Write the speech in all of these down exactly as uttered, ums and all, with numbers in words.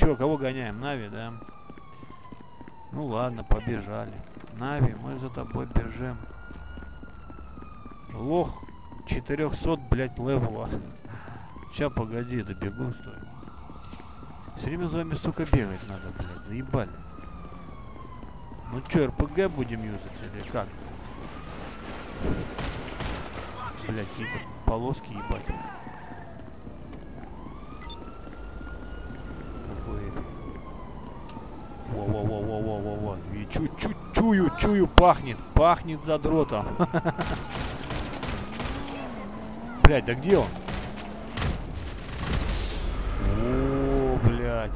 Че, кого гоняем? Нави, да? Ну ладно, побежали. Нави, мы за тобой бежим. Лох четырехсот, блядь, левела. Сейчас, погоди, добегу, стой. Все время за вами, сука, бегать надо, блядь, заебали. Ну чё, эр пэ гэ будем юзать или как? Блядь, какие-то полоски, ебать. Какой... Во-во-во-во-во-во-во. И чу-чу, чую, чую, пахнет. Пахнет задротом. Блядь, да где он? О, блядь.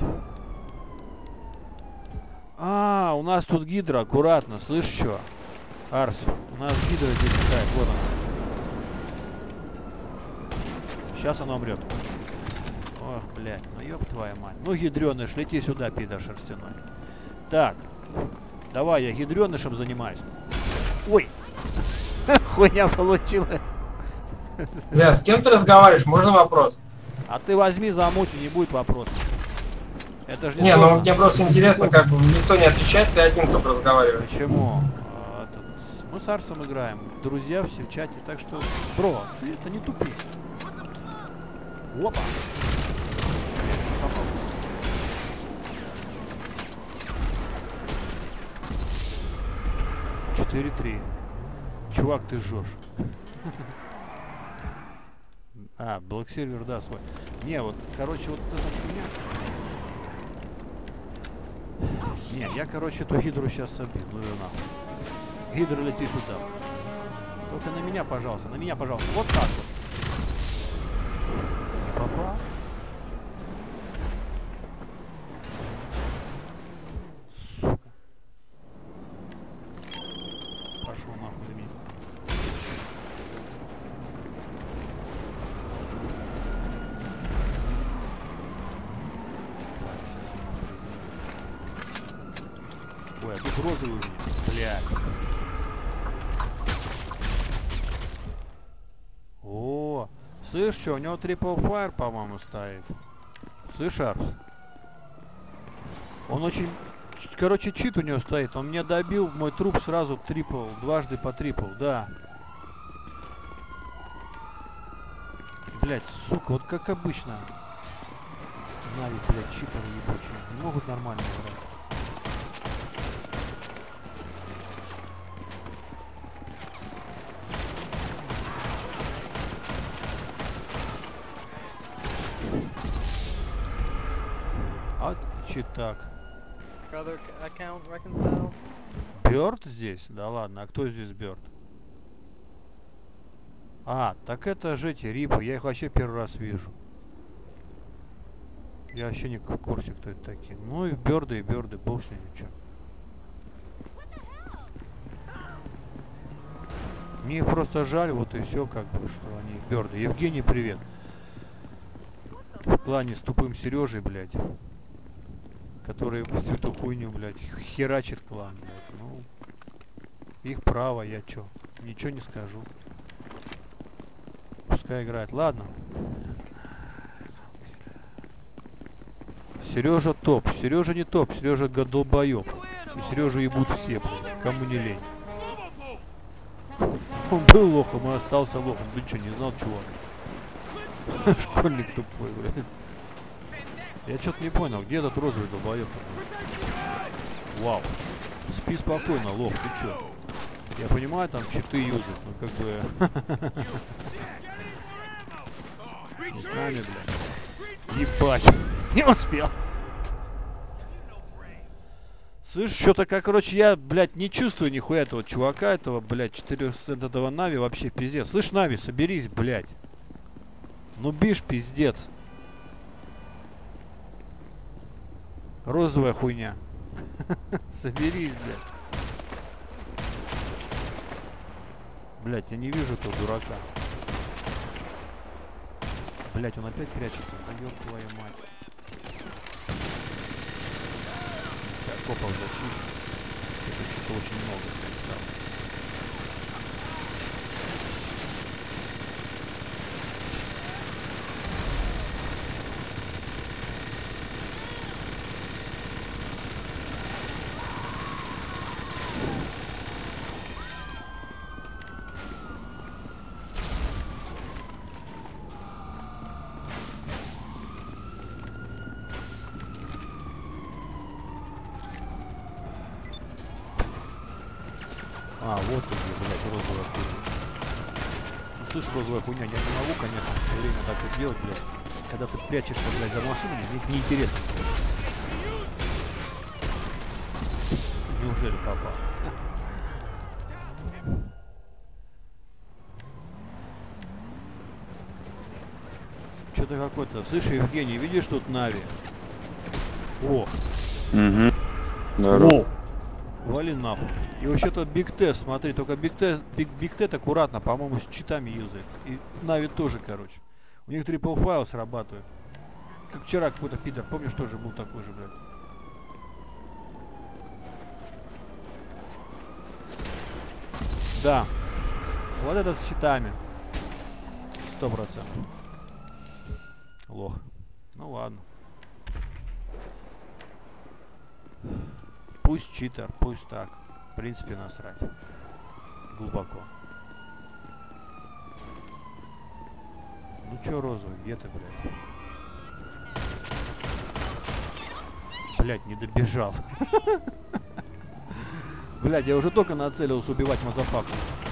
А, у нас тут гидра, аккуратно, слышь, что? Арс, у нас гидра здесь летает, вот она. Сейчас она умрет. Ох, блядь, ну ёб твою мать. Ну, гидрёныш, лети сюда, пидор шерстяной. Так, давай, я гидрёнышем занимаюсь. Ой, хуйня получилась. Бля, с кем ты разговариваешь? Можно вопрос? А ты возьми, замути, не будет вопросов. Это же не Не, сложно. ну мне просто интересно, как бы никто не отвечает, ты один только разговариваешь. Почему? А, тут, мы с Арсом играем, друзья все в чате, так что, бро, ты это не тупи. Опа! четыре три. Чувак, ты жжешь. А, Black Silver, да, свой. Не, вот, короче, вот это хуйня. Не, я, короче, эту гидру сейчас собью. Ну и нахуй. Гидра, лети сюда. Только на меня, пожалуйста, на меня, пожалуйста. Вот так вот. Не попал. Сука. Пошел нахуй за меня. Ой, а тут розовый у меня. Блядь. О, слышь, что, у него Triple Fire, по-моему, стоит. Слышь, Арс? Он очень... Короче, чит у него стоит. Он меня добил, мой труп сразу трипл, дважды по трипл, да. Блять, сука, вот как обычно. Нави, блядь, читеры ебучие. Не могут нормально играть. А че так? Бёрд здесь? Да ладно, а кто здесь Бёрд? А, так это же эти рипы, я их вообще первый раз вижу. Я вообще не в курсе, кто это такие. Ну и Бёрды, и Бёрды, бог с ними, чё. Мне их просто жаль, вот и все, как бы, что они Бёрды. Евгений, привет. В клане с тупым Сережей, блядь. Который всю эту хуйню, блядь, херачит клан, блядь. Ну, их право, я чё, ничего не скажу. Пускай играет. Ладно. Сережа топ. Сережа не топ, Сережа долбоёб. И Сережу ебут все, блядь, кому не лень. Он был лохом и остался лохом. Ты что, не знал, чувак? Школьник тупой, блядь. Я что-то не понял, где этот розовый долбоёб? Вау. Спи спокойно, лох, ты чё? Я понимаю, там читы юзают, но как бы... Не с нами, блядь. Ебать. Не успел. Слышь, что-то как, короче, я, блядь, не чувствую нихуя этого чувака, этого, блядь, четырёхсот этого Нави вообще пиздец. Слышь, Нави, соберись, блядь. Ну бишь, пиздец. Розовая хуйня. Соберись, блядь. Блядь, я не вижу этого дурака. Блядь, он опять прячется. Да ёб твою мать. Так, копов зачищу. Это что-то очень много стало. А, вот тут, блядь, розовая хуйня. Ну, слышь, розовая хуйня, я не могу, конечно, все время так вот делать, блядь. Когда ты прячешься, блядь, за машинами, мне неинтересно. Неужели попал? Что-то какой-то. Слышь, Евгений, видишь тут Нави? О! Угу. Здорово. Вали нахуй. И вообще-то Биг Тест, смотри, только Биг Тест, Биг, Биг Тет аккуратно, по-моему, с читами юзает. И Нави тоже, короче. У них трипл файл срабатывает. Как вчера какой-то пидор, помнишь, тоже был такой же, блядь. Да. Вот этот с читами. Сто процентов. Лох. Ну ладно. Пусть читер, пусть так. В принципе, насрать. Глубоко. Ну чё, розовый, где ты, блядь? Блядь, не добежал. Блядь, я уже только нацелился убивать мазафаку.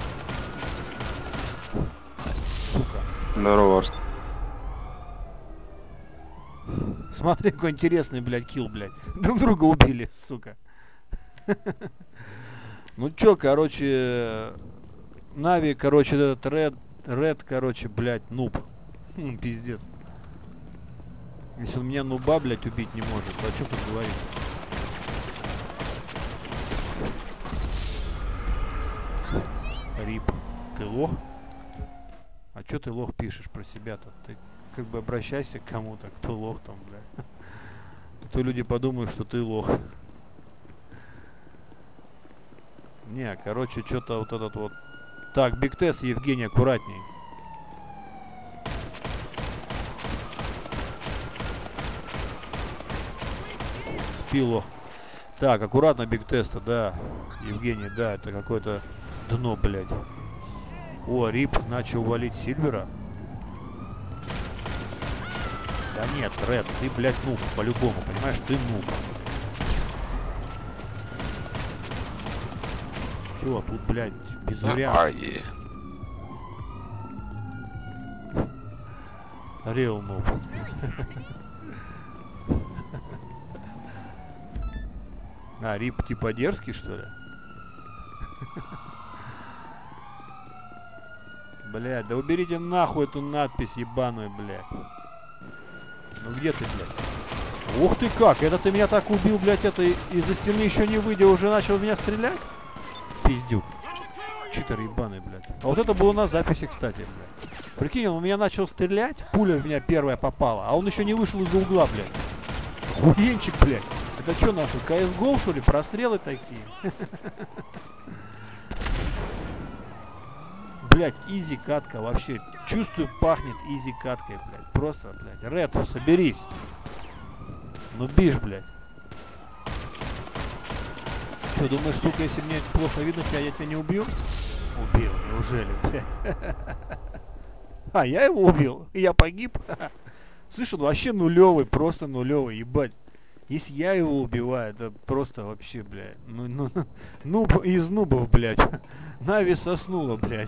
Сука. Здорово, Арс. Смотри, какой интересный, блядь, килл, блядь. Друг друга убили, сука. Ну чё, короче... Нави, короче, этот Ред... Ред, короче, блядь, нуб. Хм, пиздец. Если он меня нуба, блядь, убить не может, то о чём тут говорить? Рип. Ты лох? А чё ты лох пишешь про себя-то? Ты как бы обращайся к кому-то, кто лох там, блядь. А то люди подумают, что ты лох. Не, короче, что-то вот этот вот... Так, Биг Тест, Евгений, аккуратней. Спило. Так, аккуратно, Биг Теста, да. Евгений, да, это какое-то дно, блядь. О, Рип начал валить Сильвера. Да нет, Ред, ты, блядь, нуб, по-любому, понимаешь, ты нуб. Все, тут, блядь, без вариантов. Реал нуб. А, Рип типа дерзкий, что ли? Блядь, да уберите нахуй эту надпись ебаную, блядь. Ну где ты, блядь? Ух ты как! Это ты меня так убил, блядь, это из-за стены еще не выйдя, уже начал в меня стрелять? Пиздюк. Читер ебаный, блядь. А вот это было на записи, кстати, блядь. Прикинь, он у меня начал стрелять, пуля в меня первая попала, а он еще не вышел из-за угла, блядь. Охуенчик, блядь. Это что, наши си эс го, что ли? Прострелы такие? Блядь, изи катка вообще. Чувствую, пахнет изи каткой, блядь. Просто, блядь. Ред, соберись. Ну бишь, блядь. Что, думаешь, сука, если мне плохо видно тебя, я тебя не убью? Убил, неужели, блядь? А, я его убил? Я погиб? Слышь, он вообще нулевый, просто нулевый, ебать. Если я его убиваю, это просто вообще, блядь. Ну, ну, нуб из нубов, блядь. Нави соснула, блядь.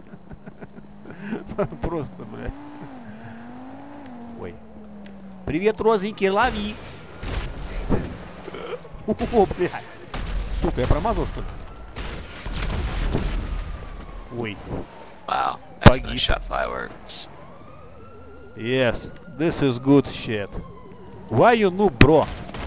Просто, блядь. Ой. Привет, розовенький, лови. О, блядь. Сука, я промазал, что ли? Ой. Wow, excellent shot fireworks. Yes, this is good shit. Why you noob, bro?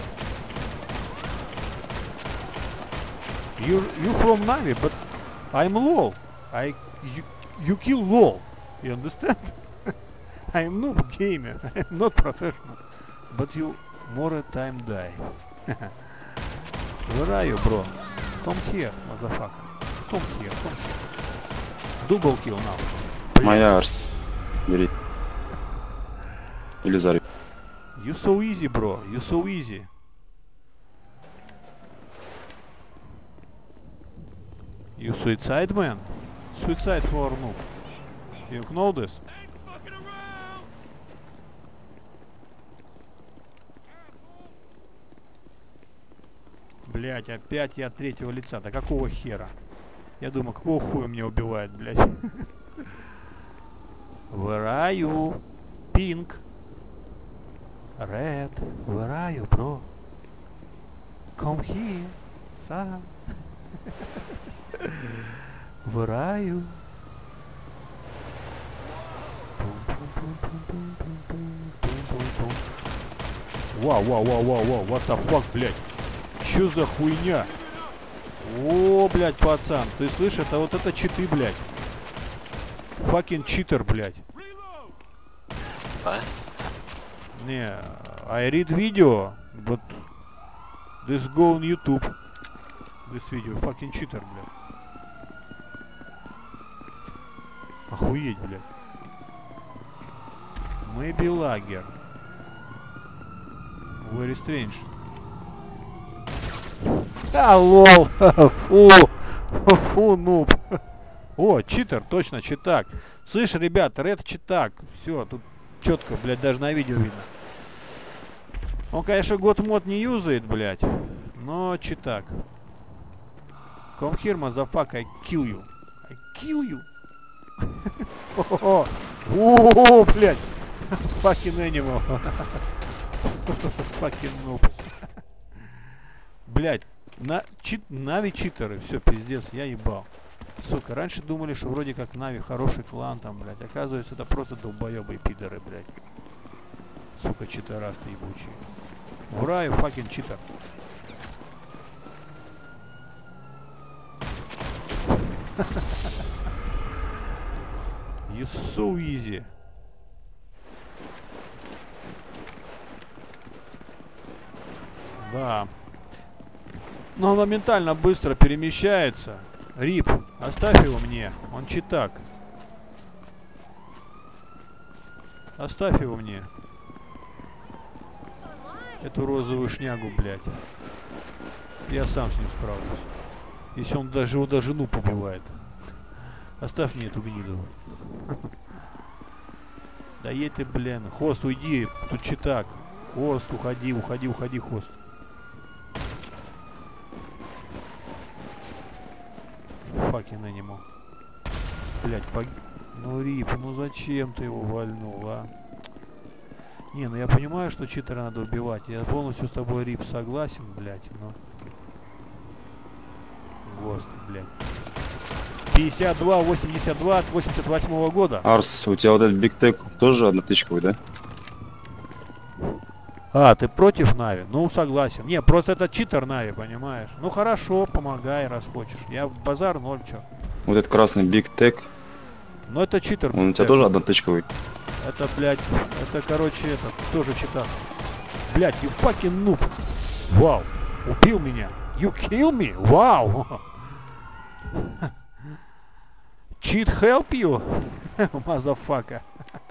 You you from Navi, but I'm low. I you, you kill low. You understand? I'm noob gamer. I'm not professional. But you more time die. Where are you, bro? Come here, motherfucker. Come here, come here. Double kill now. Моя Арс. Бери. Или Зари. You so easy, bro. You so easy. You suicide man? Suicide for noob. You know this? Блять, опять я от третьего лица. Да какого хера? Я думаю, какого хуя меня убивает, блядь. Where are you? Pink. Red. Where are you, bro? Come here, son. Where are you? Вау, вау, вау, вау, вау, what the fuck, блядь. Чё за хуйня? О, блядь, пацан, ты слышишь, это вот это читы, блядь. Fucking читер, блядь. What? Не, I read video, but this go on YouTube. This video, fucking читер, блядь. Охуеть, блядь. Maybe lager. Very strange. А, лол. Фу. Фу, нуб. О, читер, точно, читак. Слышь, ребята, Ред читак. Все, тут четко, блядь, даже на видео видно. Он, конечно, год мод не юзает, блядь. Но читак. Come here, motherfucker, I kill you. I kill you. О, блядь. Fucking animal. Fucking noob. Блядь, на, чит, Нави читеры, все, пиздец, я ебал. Сука, раньше думали, что вроде как Нави хороший клан там, блядь. Оказывается, это просто долбоебые пидоры, блядь. Сука, читерасты ебучие. Ура, you fucking читер. You so easy. Да. Но он моментально быстро перемещается. Рип, оставь его мне. Он читак. Оставь его мне. Эту розовую шнягу, блядь. Я сам с ним справлюсь. Если он даже его даже жену побивает. Оставь мне эту гниду. Да едь ты, блин. Хост, уйди. Тут читак. Хост, уходи, уходи, уходи, Хост. Fucking animal. Блять, пог... Ну, Рип, ну зачем ты его вальнул, а? Не, ну я понимаю, что читера надо убивать. Я полностью с тобой, Рип, согласен, блять, но... Гост, блять. пятьдесят два восемьдесят два от восемьдесят восьмого года. Арс, у тебя вот этот Big Tech тоже однотычковый, да? А, ты против Нави? Ну, согласен. Не, просто это читер Нави, понимаешь? Ну, хорошо, помогай, раз хочешь. Я базар ноль, чё. Вот этот красный Big Tech, Но это читер. он у тебя тоже однотычковый. Это, блядь, это, короче, это, тоже читер. Блядь, you fucking noob. Вау, убил меня. You kill me? Вау. Cheat help you? Motherfucker.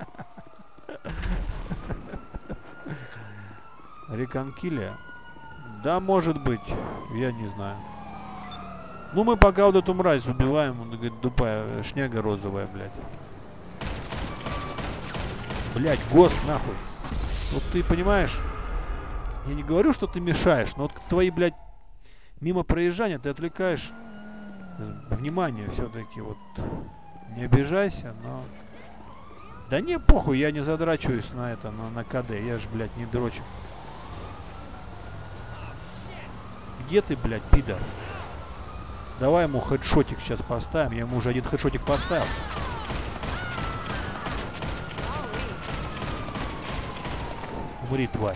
Реконкилия? Да, может быть. Я не знаю. Ну, мы пока вот эту мразь убиваем. Он говорит, тупая шняга розовая, блядь. Блядь, ГОСТ, нахуй. Вот ты понимаешь, я не говорю, что ты мешаешь, но вот твои, блядь, мимо проезжания ты отвлекаешь внимание все-таки. Вот не обижайся, но... Да не, похуй, я не задрачиваюсь на это, на, на КД. Я ж, блядь, не дрочу. Где ты, блядь, пидор? Давай ему хедшотик сейчас поставим. Я ему уже один хедшотик поставил. Умри, тварь.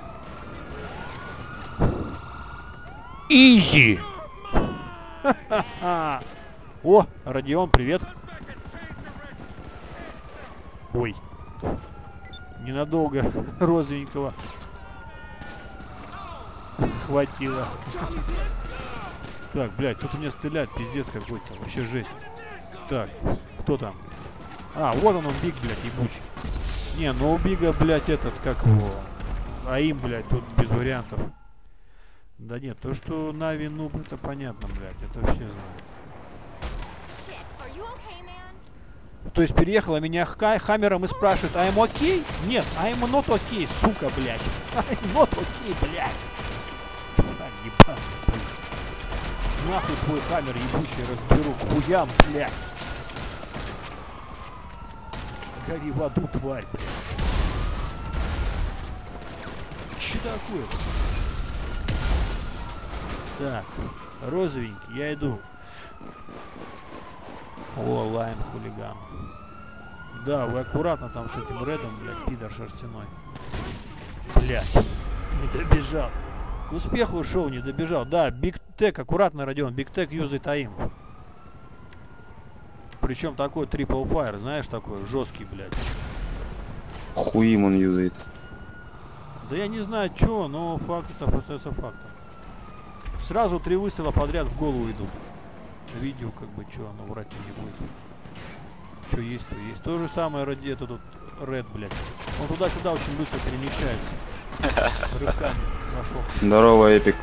Изи! О, Родион, привет. Ой. Ненадолго розовенького хватило. Так, блядь, тут у меня стреляет, пиздец какой-то. Вообще жесть. Так, кто там? А, вот он, он Биг, блядь, ебучий. Не, ну у Бига, блядь, этот, как его... А им, блядь, тут без вариантов. Да нет, то, что Нави нуб, это понятно, блядь, это все знают. То есть переехала меня Хай Хаммером и спрашивает, I'm okay? Нет, I'm not okay, сука, блядь. I'm not okay, блядь. А, ебать, блядь. нахуй твой камер ебучий разберу к хуям, блядь. Гори в аду, тварь, блядь. Че такое? Так, розовенький, я иду. О, лайм хулиган. Да, вы аккуратно там с этим редом, блядь, пидор шерстяной. Блядь, не добежал. К успеху ушел, не добежал. Да, Big Tech, аккуратно, Родион. Big Tech юзает АИМ. Причем такой Triple Fire, знаешь, такой жесткий, блядь. Хуим он юзает. Да я не знаю, что, но факт это остается фактом. Сразу три выстрела подряд в голову идут. Видео, как бы, что, оно врать не будет. Что есть, то есть. То же самое ради это тут Ред, блядь. Он туда-сюда очень быстро перемещается. Рывками прошел. Здорово, Эпик.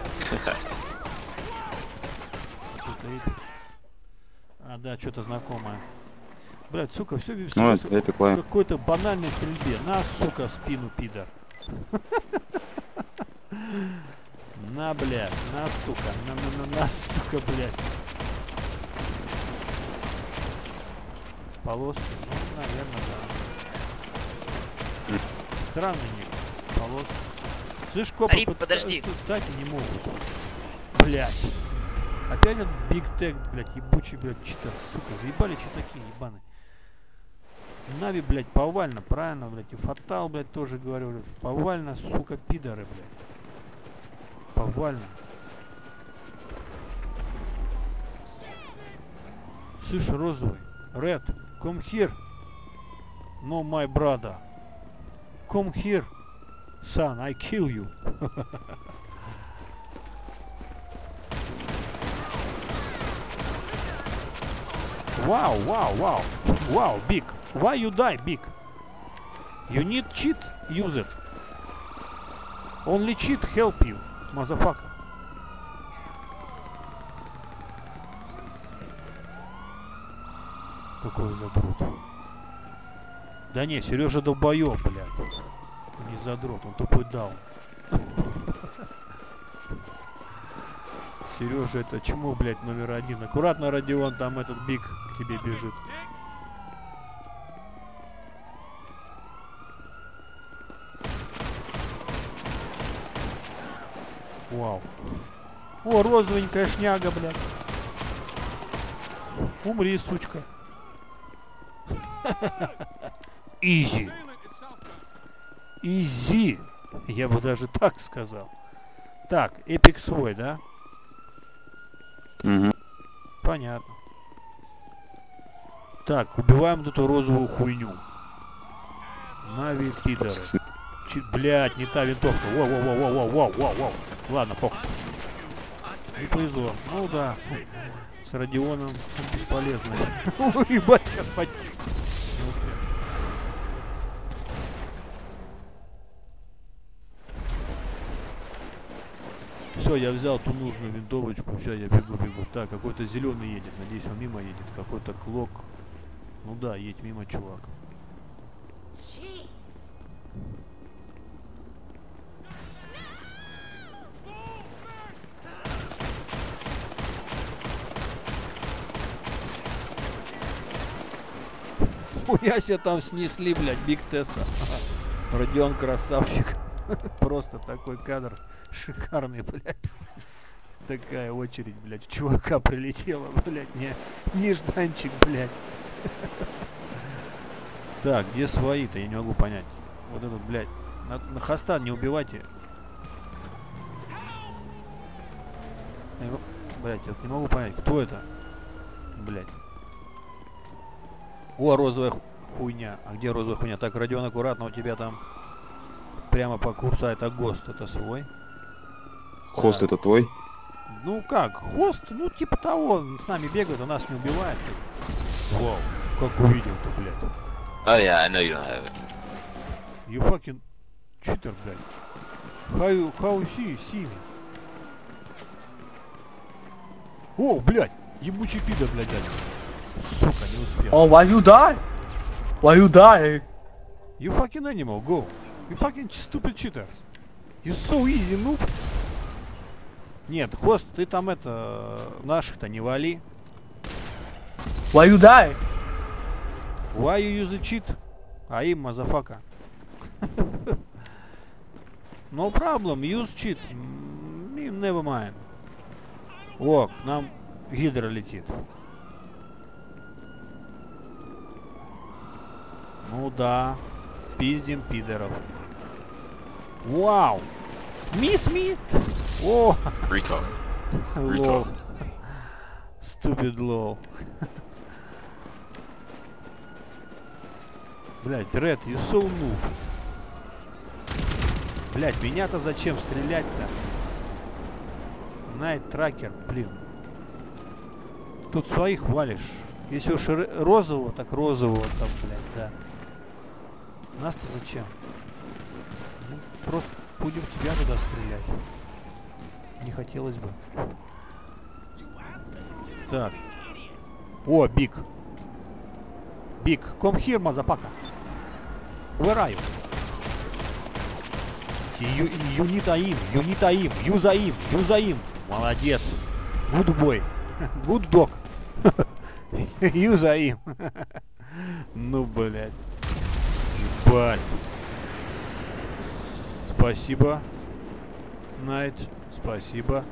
А, да, что-то знакомое. Блядь, сука, все Ну, это Эпик Лайм. какой-то банальной стрельбе. На, сука, в спину, пидор. На, блядь, на, сука, на, на, на, на, сука, блядь. Полоски, ну, наверное, да. Странный ник. Полоски. Слышь, копы, Арип, подожди. кстати, не могут. Блядь. Опять этот Big Tech, блядь, ебучий, блядь, читер. Сука, заебали, что такие ебаные. Нави, блядь, повально, правильно, блядь. И Фатал, блядь, тоже говорю, блядь. Повально, сука, пидоры, блядь. Повально. Слышь, розовый. Red, come here. No, my brother. Come here. Son, I kill you. Wow, wow, wow. Wow, Big. Why you die, Big? You need cheat? Use it. Only cheat help you, motherfucker. Какой задрот. Да не, Сережа долбоёб, блядь. Не задрот, он тупой даун. Сережа, это чему, блядь, номер один? Аккуратно, Родион, там этот Биг к тебе бежит. Вау. О, розовенькая шняга, блядь. Умри, сучка. Изи. Изи. Я бы даже так сказал. Так, эпик свой, да? Угу. Понятно. Так, убиваем эту розовую хуйню. Нави пидоры. Чи, блядь, не та винтовка. Воу, воу, воу, воу, воу, воу, воу. Ладно, похуй. Не повезло. Ну да. С Родионом бесполезно. Ебать, сейчас потек. Не успел. Все, я взял ту нужную винтовочку. Сейчас я бегу, бегу. Так, какой-то зеленый едет. Надеюсь, он мимо едет. Какой-то клок. Ну да, едь мимо, чувак. Хуя себе там снесли, блядь, Биг Теста. Родион красавчик. Просто такой кадр шикарный, блядь. Такая очередь, блядь, чувака прилетела, блядь, не, нежданчик, блядь. Так, где свои-то, я не могу понять. Вот этот, блядь, на, на хоста не убивайте. Блядь, я не могу понять, кто это, блядь. О, розовая хуйня. А где розовая хуйня? Так, Родион, аккуратно, у тебя там прямо по курсу, а это ГОСТ, это свой. Хост Да. это твой? Ну как, хост, ну типа того, он с нами бегает, а нас не убивает. Вау, как увидел-то, блядь. Oh yeah, I know you don't have it. You fucking cheater, блядь. How you, how you see, see me? О, блядь, ебучий пидор, блядь, дядя. Сука, не успел. Oh, why you die? Why you die? You fucking animal, go. You fucking stupid cheaters. You so easy, noob. Нет, хост, ты там это... Наших-то не вали. Why you die? Why you use a cheat? Аим, мазафака. No problem, use cheat. Mm, never mind. О, к нам гидра летит. Ну да. Пиздим пидоров. Вау! Мисс ми! О! Retard. Лол. Stupid лол. Блять, Red, you so noob. Блять, меня-то зачем стрелять-то? Найт тракер, блин. Тут своих валишь. Если уж розового, так розового там, блять, да. Нас-то зачем? Ну, просто будем тебя туда стрелять. Не хотелось бы. Так. О, Биг. Биг, come here, мазапака. Where are you? You, you need aim, you need aim, use aim, use aim. Молодец. Good boy. Good dog. Use aim. Ну, блядь. Ебать. Спасибо. Найт. Спасибо.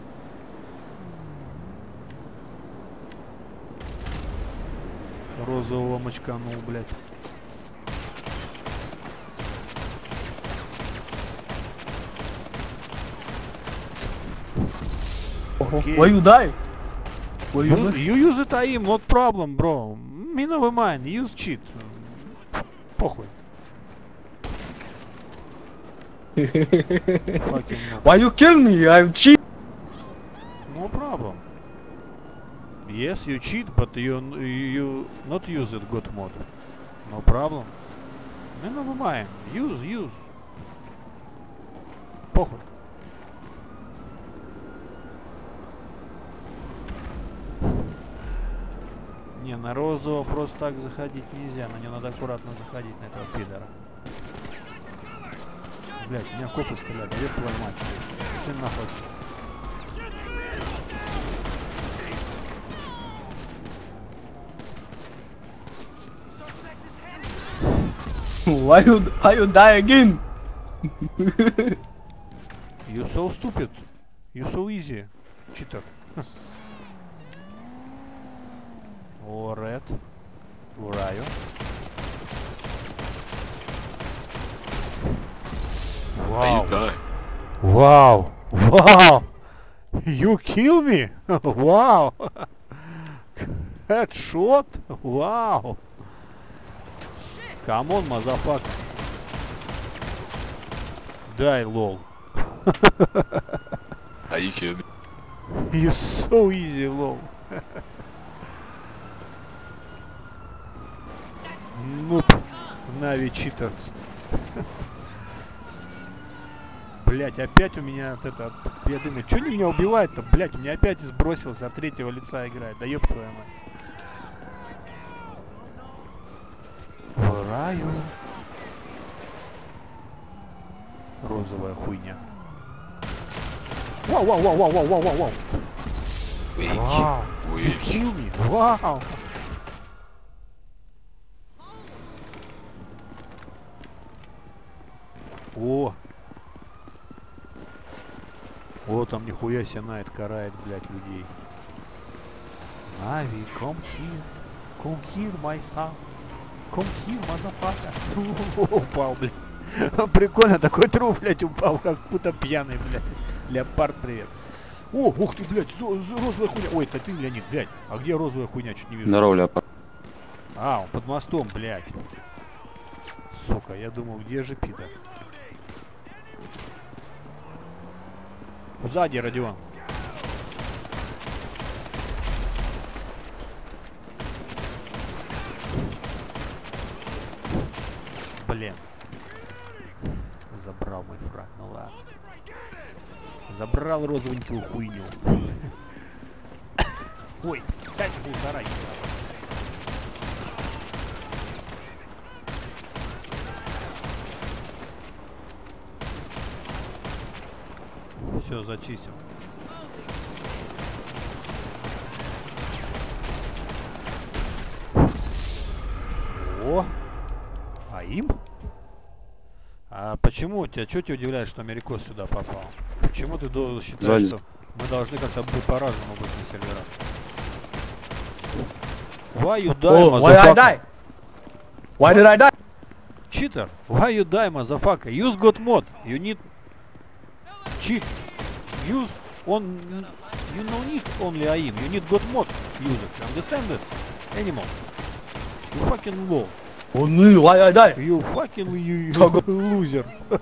Розового мочканул, блядь. Okay. Why you die? Why you You, die? you use it aim, not problem, bro. Me never mind, use cheat. Похуй. Fucking no. Why you kill me? I'm cheat. No problem. Yes, you cheat, but you you not use it God mode. No problem. Me never mind. Use, use. Похуй. Не, на розового просто так заходить нельзя. На него надо аккуратно заходить, на этого пидора. Блять, меня копы стреляют. Где твою мать? Ты нахуй. Why you why you die again? You so stupid. You so easy. Cheater. Oh, Red. Where are you? Are Wow. you dying? Wow. Wow. You kill me. Wow. Headshot. Wow. Come on, motherfucker. Die, lol. How you kill me? You so easy, lol. Нуб. Нави читерс. Блять, опять у меня от это... Я думаю, что они меня убивают-то? Блять, у меня опять сбросился, от третьего лица играет. Да ёб твою мать. Раю. Розовая хуйня. Вау, вау, вау, вау, вау, вау, вау, вау. Weak. Вау. You Weak. kill me. Вау. О! О, там нихуя себе Найт карает, блядь, людей. Нави, come here. Come here, my son. Come here, motherfucker. Упал, блядь. Прикольно, такой труп, блядь, упал, как будто пьяный, блядь. Леопард, привет. О, ух ты, блядь, розовая хуйня. Ой, это ты, Леонид, блядь. А где розовая хуйня? Чуть не вижу. Здорово, Леопард. А, он под мостом, блядь. Сука, я думал, где же пидор? Сзади, Родион. Блин. Забрал мой фраг, ну ладно. Забрал розовенькую хуйню. Ой, дай ты полтора. Все, зачистил. почему тебя, что тебя удивляет, что Америкос сюда попал? Почему ты до- считаешь, Сзади. что мы должны как-то быть по-разному быть на серверах? Why you die, Oh, why I motherfucker? die? Why did I die? Cheater, why you die, motherfucker? Use God mod. You need cheat. Use on. You no need only A I M. You need God mod. Use it. You understand this? Animal. You fucking low. Oh no, why I die? You fucking you, you Toggle. loser.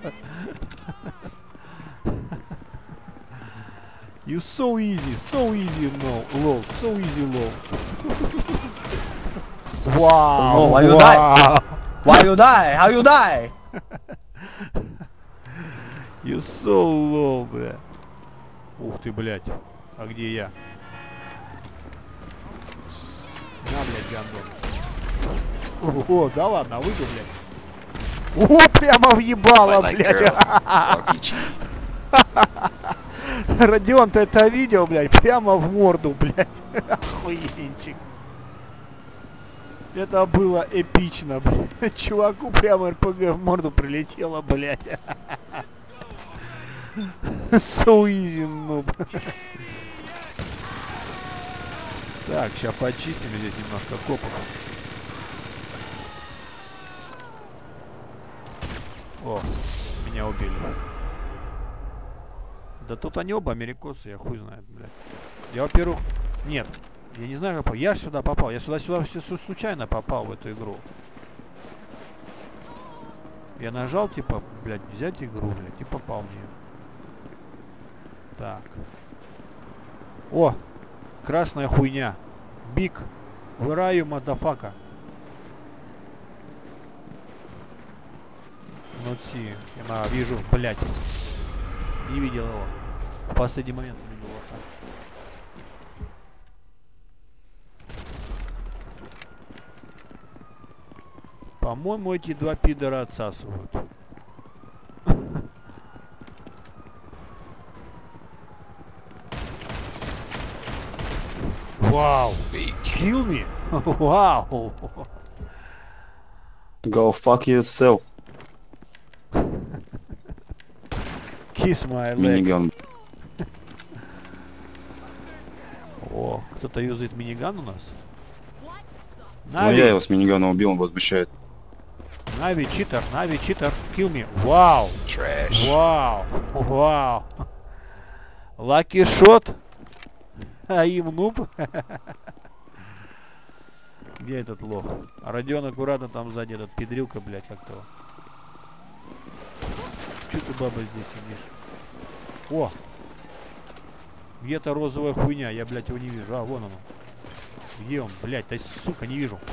You so easy, so easy, no, low, so easy, low. Wow. Oh, why you wow. die? Why you die? How you die? You so low, бля. Ух ты, блядь. А где я? На, блядь, гандон. О, да ладно, выйду, блядь. О, прямо въебало, Fight like блядь. girl. R P G. Родион, ты это видел, блядь? Прямо в морду, блядь. Охуенчик. Это было эпично, блядь. Чуваку прямо эр пэ гэ в морду прилетело, блядь. So easy, noob. Так, сейчас почистим здесь немножко копов. О, меня убили. Да тут они оба америкосы, я хуй знает, блядь. Я, во-первых... Нет, я не знаю, как попал. Я сюда попал. Я сюда-сюда все случайно попал в эту игру. Я нажал, типа, блядь, взять игру, блядь, и попал в нее. Так. О! Красная хуйня. Биг. Выраю, мадафака. Ну, си. Я вижу, блядь. Не видел его. В последний момент увидел вот так. По-моему, эти два пидора отсасывают. Вау! Weak. Kill me! Вау! Go fuck yourself. Kiss my leg. Миниган. О, кто-то юзает миниган у нас? Ну Нави, я его с минигана убил, он возмущает. Нави, читер, Нави, читер, kill me. Вау! Trash. Вау! Вау! Лаки шот! А им нуб? Где этот лох? А Родион аккуратно там сзади, этот педрилка, блядь, как-то. Чё ты, баба, здесь сидишь? О! Где-то розовая хуйня, я, блядь, его не вижу. А, вон он. Где он, блядь? Да, сука, не вижу.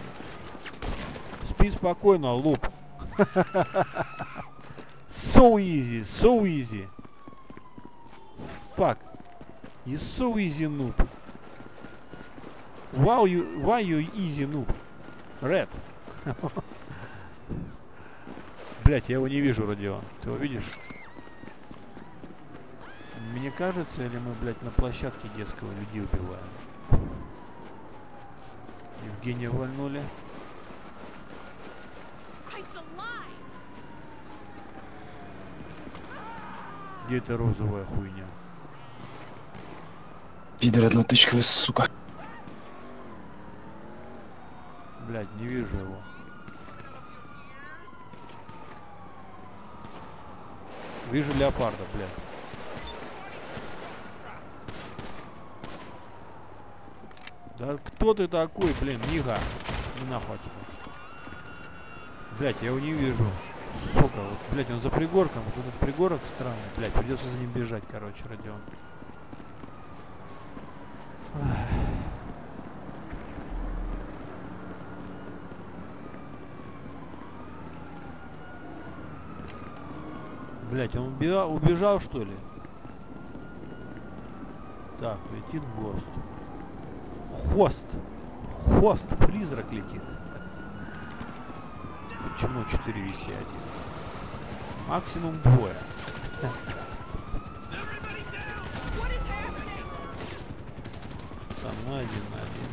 Спи спокойно, луп. So easy, so easy. Fuck. You so easy, noob. Wow, you, why you easy, noob? Red. Блять, я его не вижу, Родион. Ты его видишь? Мне кажется, или мы, блядь, на площадке детского людей убиваем? Евгения вальнули. Где эта розовая хуйня? Пидор однотычковый, сука. Блядь, не вижу его. Вижу леопарда, блядь. Да кто ты такой, блин, Нига? Ну нахуй отсюда. Блядь, я его не вижу. Сука, вот, блядь, он за пригорком. Вот этот пригорок странный, блядь, придется за ним бежать, короче, Родион. Блять, он убежал, убежал, что ли? Так, летит гост. Хост. Хост, призрак летит. Почему четыре виси один? Максимум двое. Со мной один на один.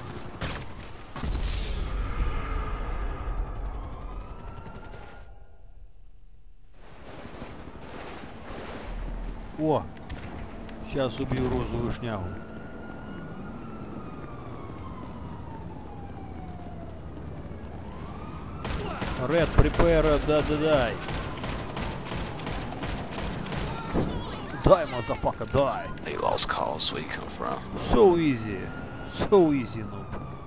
О! Сейчас убью розовую шнягу. Red, prepare, да-да-дай. Die, motherfucker, die. They lost cause where you come from. So easy. So easy, noob.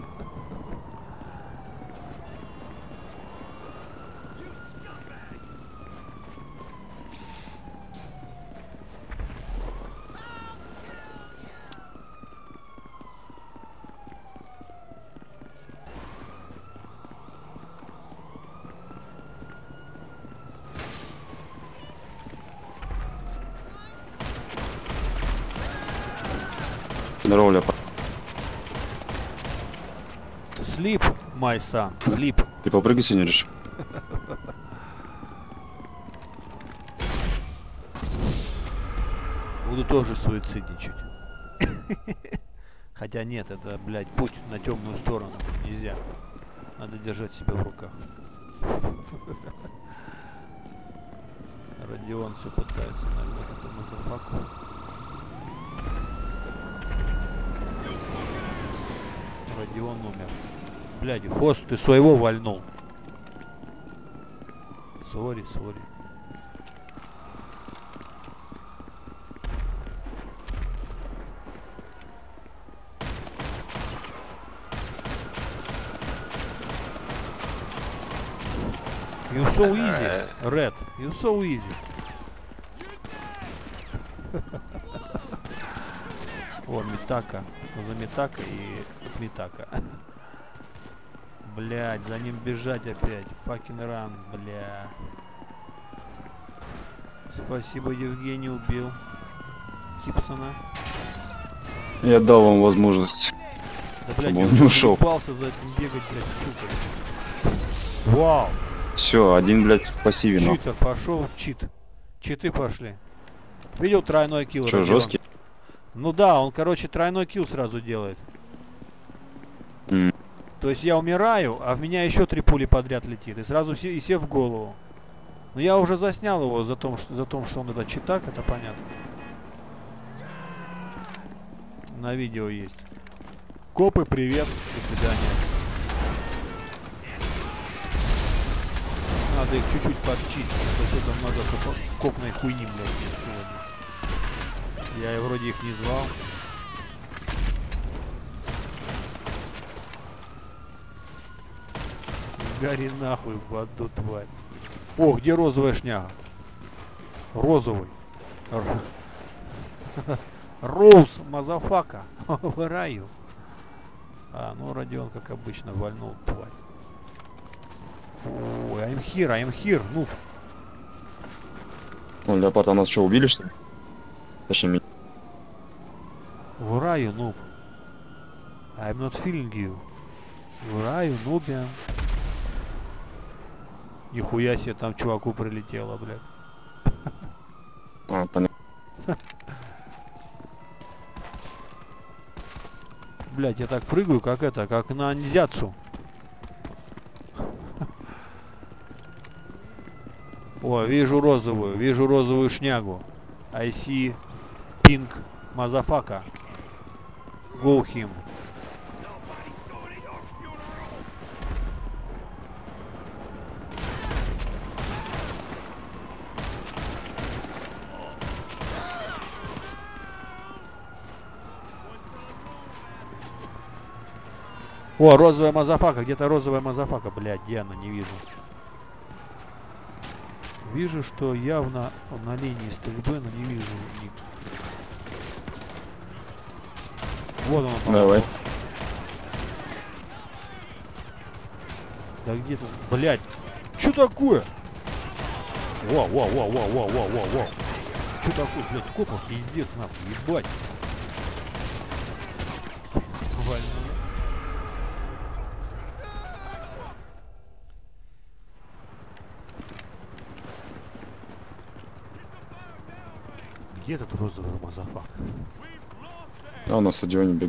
Здорово, Леопард. Sleep, my son, sleep. Ты попрыгать не решишь? Буду тоже суицидничать. Хотя нет, это, блядь, путь на темную сторону. Нельзя. Надо держать себя в руках. Родион все пытается нагнать эту мазафаку. Родион умер. Блядь, хост, ты своего вальнул. Сори, сори. You so easy, Red. You so easy. О, Митака. За Митака и Митака. Блять, за ним бежать опять. Fucking run, бля. Спасибо, Евгений убил Кипсона. Я дал вам возможность. Да, блядь, чтобы я он не ушел. упался за этим бегать, блядь, сука. Вау! Все, один, блядь, пассивен. Читер пошел, чит. Читы пошли. Видел тройной килл? Что, Родион? жесткий? Ну да, он, короче, тройной килл сразу делает. М. То есть я умираю, а в меня еще три пули подряд летит. И сразу все, и все в голову. Но я уже заснял его за то, что, за то, что он это читак, это понятно. На видео есть. Копы, привет. До свидания. Надо их чуть-чуть подчистить, потому что там много коп- копной хуйни, блядь, здесь сегодня. Я и вроде их не звал. Гори нахуй в аду, тварь. О, где розовая шняга? Розовый. Роуз, мазафака. В раю. А, ну Родион, как обычно, вальнул, тварь. Ой, I'm here, I'm here, ну. Ну, Леопард, а нас что, убили, что ли? Точнее, меня. В раю, ну. I'm not feeling you. В раю, нубиан. Нихуя себе там чуваку прилетело, блядь. А, понятно. Блядь, я так прыгаю, как это, как на ниндзяцу. О, вижу розовую, вижу розовую шнягу. I see pink motherfucker. Go him. О, розовая мазафака, где-то розовая мазафака, блядь, где она, не вижу. Вижу, что явно на линии стрельбы, но не вижу ник. Вот он, по-моему. Давай. Да где-то, блядь, что такое? Вау, вау, вау, вау, вау, вау, вау, вау. Что такое, блядь, копов, пиздец, нахуй, ебать. Вальный. Где этот розовый мазафак? А, на стадионе бег.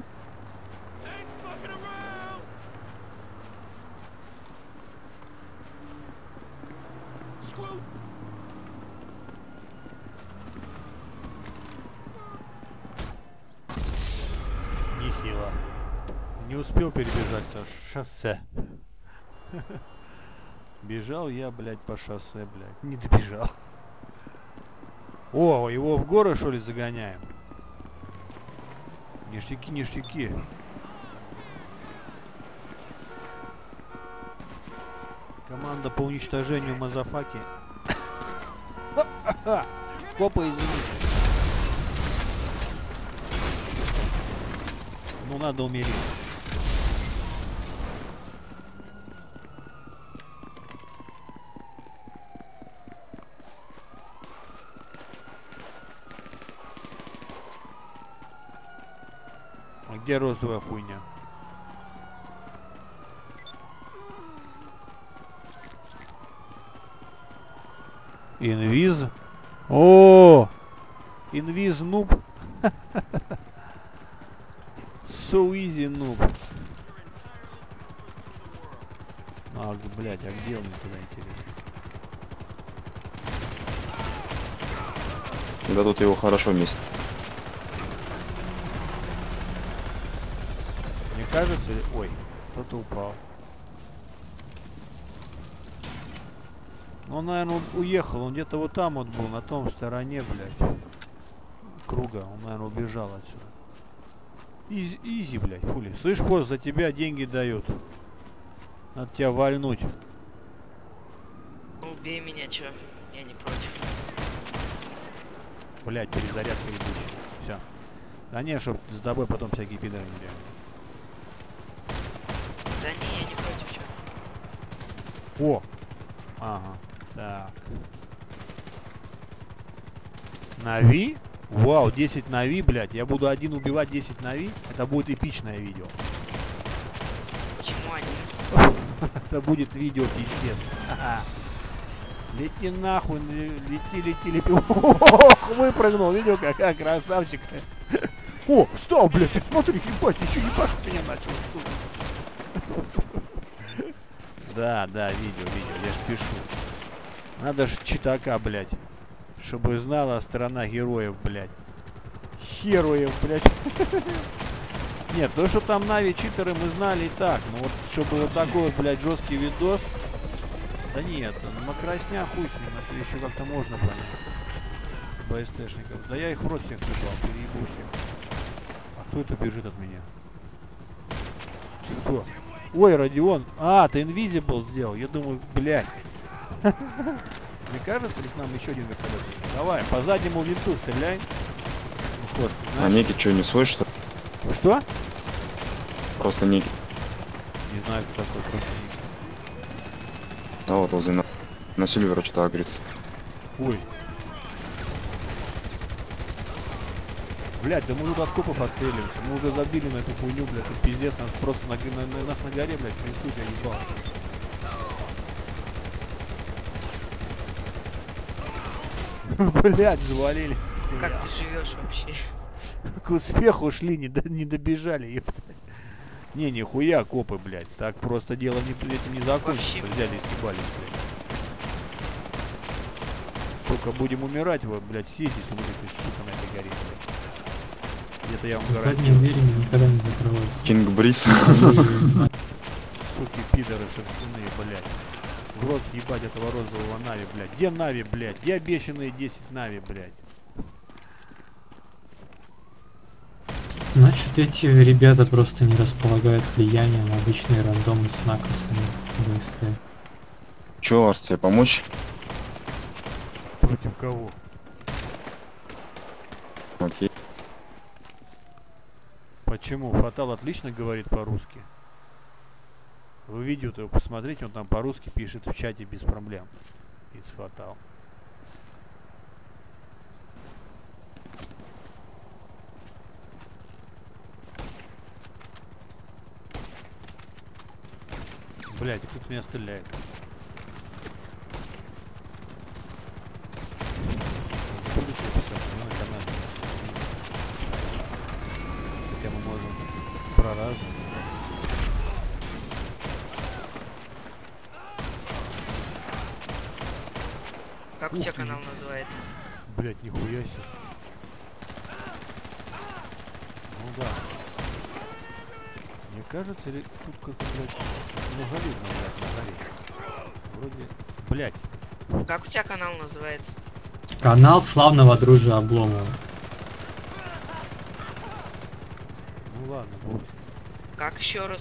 Не успел перебежать со шоссе. Бежал я, блядь, по шоссе, блядь. Не добежал. О, его в горы, что ли, загоняем? Ништяки, ништяки. Команда по уничтожению мазафаки. Копа, извините. Ну, надо умереть. А где розовая хуйня? Инвиз. О, инвиз нуб. So easy нуб. А, блядь, а где он туда, интересно? Да тут его хорошо место. Мне кажется, или- ой, кто-то упал. Он, наверное, уехал, он где-то вот там вот был, на том стороне, блядь, круга. Он, наверное, убежал отсюда. Изи, изи, блядь, хули. Слышь, пост, за тебя деньги дают. Надо тебя вальнуть. Ну, убей меня, чё? Я не против. Блядь, перезарядка идущая. Все. Да не, чтоб с тобой потом всякие пидоры не бегали. Да не, я не против, чё? О! Ага. Так. Нави? Вау, десять нави, блядь. Я буду один убивать десять нави. Это будет эпичное видео. Почему они? Это будет видео пиздец. Ха-ха. Лети нахуй, лети, лети, лети. Ох, выпрыгнул, видел, какая красавчик. О, стал, блядь, ты смотри, ебать, еще ебашь меня начал, сука. Да, да, видео, видео, я ж пишу. Надо ж читака, блядь. Чтобы знала сторона героев, блядь. Хероев, блядь. Нет, то, что там Нави читеры, мы знали и так. Ну вот, чтобы вот такой вот, блядь, жесткий видос. Да нет, макросня хуй с ним, это еще как-то можно понять. БСТшников. Да я их в рот всех ебал, переебу всех. А кто это бежит от меня? Кто? Ой, Родион. А, ты Invisible сделал. Я думаю, блядь. Мне кажется, ли к нам еще один вертолет? Давай, по заднему винту стреляй. Ну, хвост, А некий что, не свой, что ли? что? Просто некий. Не знаю, кто такой, просто ник. А вот возле на, на Сильвера что-то агрится. Ой. Блять, да мы тут от копов отстреливаемся. Мы уже забили на эту хуйню, блядь. Тут пиздец, нас просто на, на, на, нас на горе, блядь, трясут, я ебал. Блять, завалили. Как ты живешь вообще? К успеху шли, не, до, не добежали, ёпта. Не, нихуя, копы, блядь. Так просто дело не, этим не закончится. Взяли и съебались, блядь. Сука, будем умирать, вот, блядь, все здесь умрете, сука, на этой горе, блядь. Где-то я вам Задние гарантирую. двери никогда не закрываются. Кинг Бриз. Суки, пидоры шерстяные, блядь. В рот ебать этого розового Нави, блядь. Где Нави, блядь? Где обещанные десять Нави, блядь? Значит, эти ребята просто не располагают влиянием на обычные рандомы с накосами БСТ. Че, Арс, тебе помочь? Против кого? Окей. Почему? Фатал отлично говорит по-русски. Вы видео-то его посмотрите, он там по-русски пишет в чате без проблем. It's Fatal. Блядь, кто-то меня стреляет. Хотя мы можем проразнуть. Как у Ух тебя ты. канал называется? Блять, нихуя себе. Ну да. Мне кажется, ли тут как-то, блядь, многолюдно, блядь, на горе. Вроде, блядь. Как у тебя канал называется? Канал славного дружа Обломова. Ну ладно, бог. Как еще раз?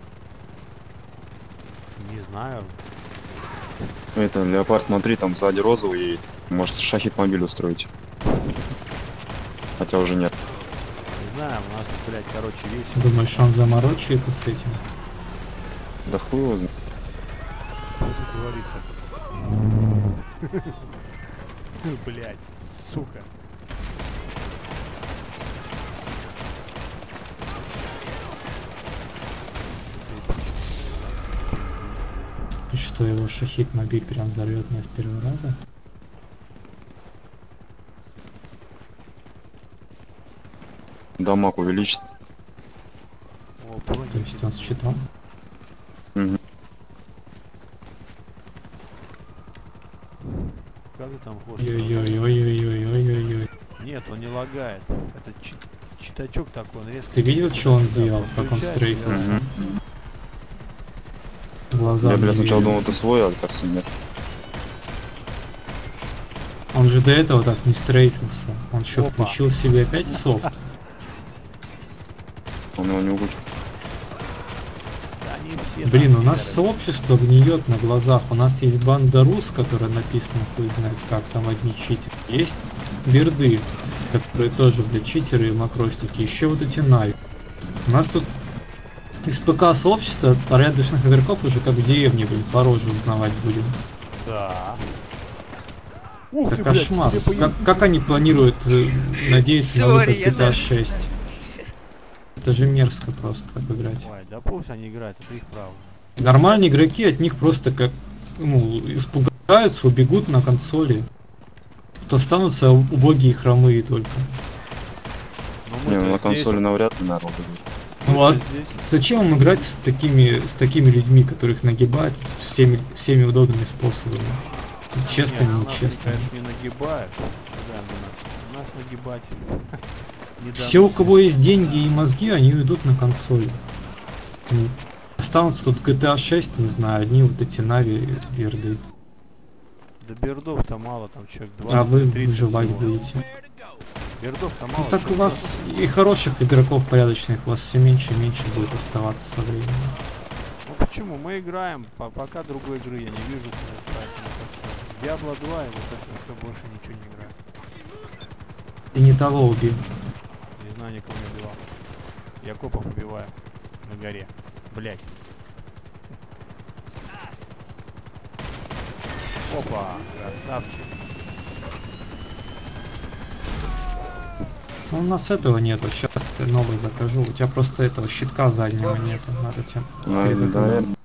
Не знаю. Это, Леопард, смотри, там сзади розовый, и может шахид мобиль устроить. Хотя уже нет. Не знаю, у нас тут, блядь, короче, весело. Думаешь, он заморочится с этим? Да хуй его знает. Что ты говоришь-то? Блядь, сука. И что, его шахид мобиль прям взорвет меня с первого раза? Дамаг увеличит. О, То есть он с щитом? Угу. Как ты там ходишь? Ой-ой-ой-ой-ой-ой-ой-ой. Нет, он не лагает. Это чит читачок такой, он резко... Ты видел, что он делал, как он Включает, стрейфился? Угу. Глаза Я, бля, не сначала видели. думал, это свой, а оказывается нет. Он же до этого так не стрейфился. Он что, Опа. включил себе опять софт? Он его не увидел. Да они все Блин, там у нас пидоры. сообщество гниет на глазах. У нас есть банда Рус, которая написана, хуй знает как, там одни читеры. Есть берды, которые тоже, блядь, читеры и макростики. Еще вот эти нави. У нас тут из ПК сообщества порядочных игроков уже как в деревне, блин, по роже узнавать будем. Да. Ух Это ты, блядь, кошмар. тебе по- Как, как они планируют э, надеяться на Sorry, выход я джи ти эй даже- шесть? Это же мерзко просто так играть. Ой, да пусть они играют, это их право. Нормальные игроки от них просто как, ну, испугаются, убегут на консоли. То останутся убогие хромые только. Но Не, мы-то ну на здесь- консоли навряд ли, наверное, будет. Ну а мы-то здесь- зачем им играть с такими, с такими людьми, которых нагибают всеми, всеми удобными способами? Честно, Не, ну, нас, нечестно. конечно, не нагибают. Да, мы нас, нас нагибать. не Все, дано. у кого есть деньги и мозги, они уйдут на консоли. М, Останутся тут джи ти эй шесть, не знаю, одни вот эти Нави верды. Да бердов-то мало, там человек двадцать А вы тридцать выживать всего. будете. Бердов-то мало. Ну так у человек вас и хороших игроков порядочных у вас все меньше и меньше будет оставаться со временем. Ну почему? Мы играем, по- пока другой игры я не вижу. Поэтому так что Диабло два и вот это все больше ничего не играю. Ты не того убил. Не знаю, никого не убивал. Я копов убиваю на горе. Блять. Опа, красавчик. Ну, у нас этого нету, сейчас новый закажу. У тебя просто этого щитка заднего нету. Надо тебе Ну, перезаказать. наверное.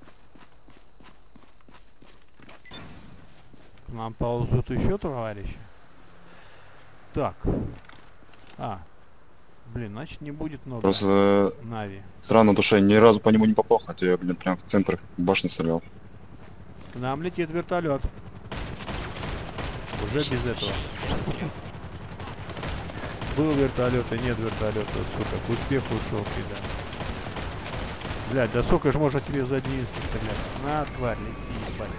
К нам ползут еще товарищи. Так. А. Блин, значит не будет много Просто э, Нави. странно, то что я ни разу по нему не попал, хотя я, блин, прям в центр башни стрелял. К нам летит вертолет. Уже без этого. Был вертолет и нет вертолета, сука, к успеху ушел, да. Блядь, да сколько ж можно тебе в задний стрелять? На, тварь, лети, ебать.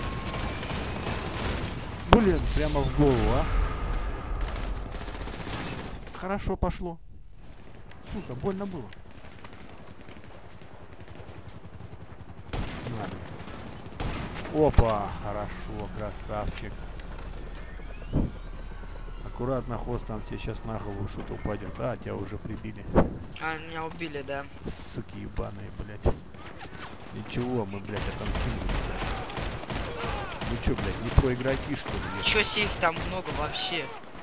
Блин, прямо в голову, а? Хорошо пошло. Сука, больно было. Ладно. Опа, хорошо, красавчик. Аккуратно, хвост, там тебе сейчас на голову что-то упадет. А, тебя уже прибили. А, меня убили, да. Суки ебаные, блядь. Ничего, мы, блядь, отомстим. Ну чё, блядь, не про игроки, что ли? Чё сейф там много вообще?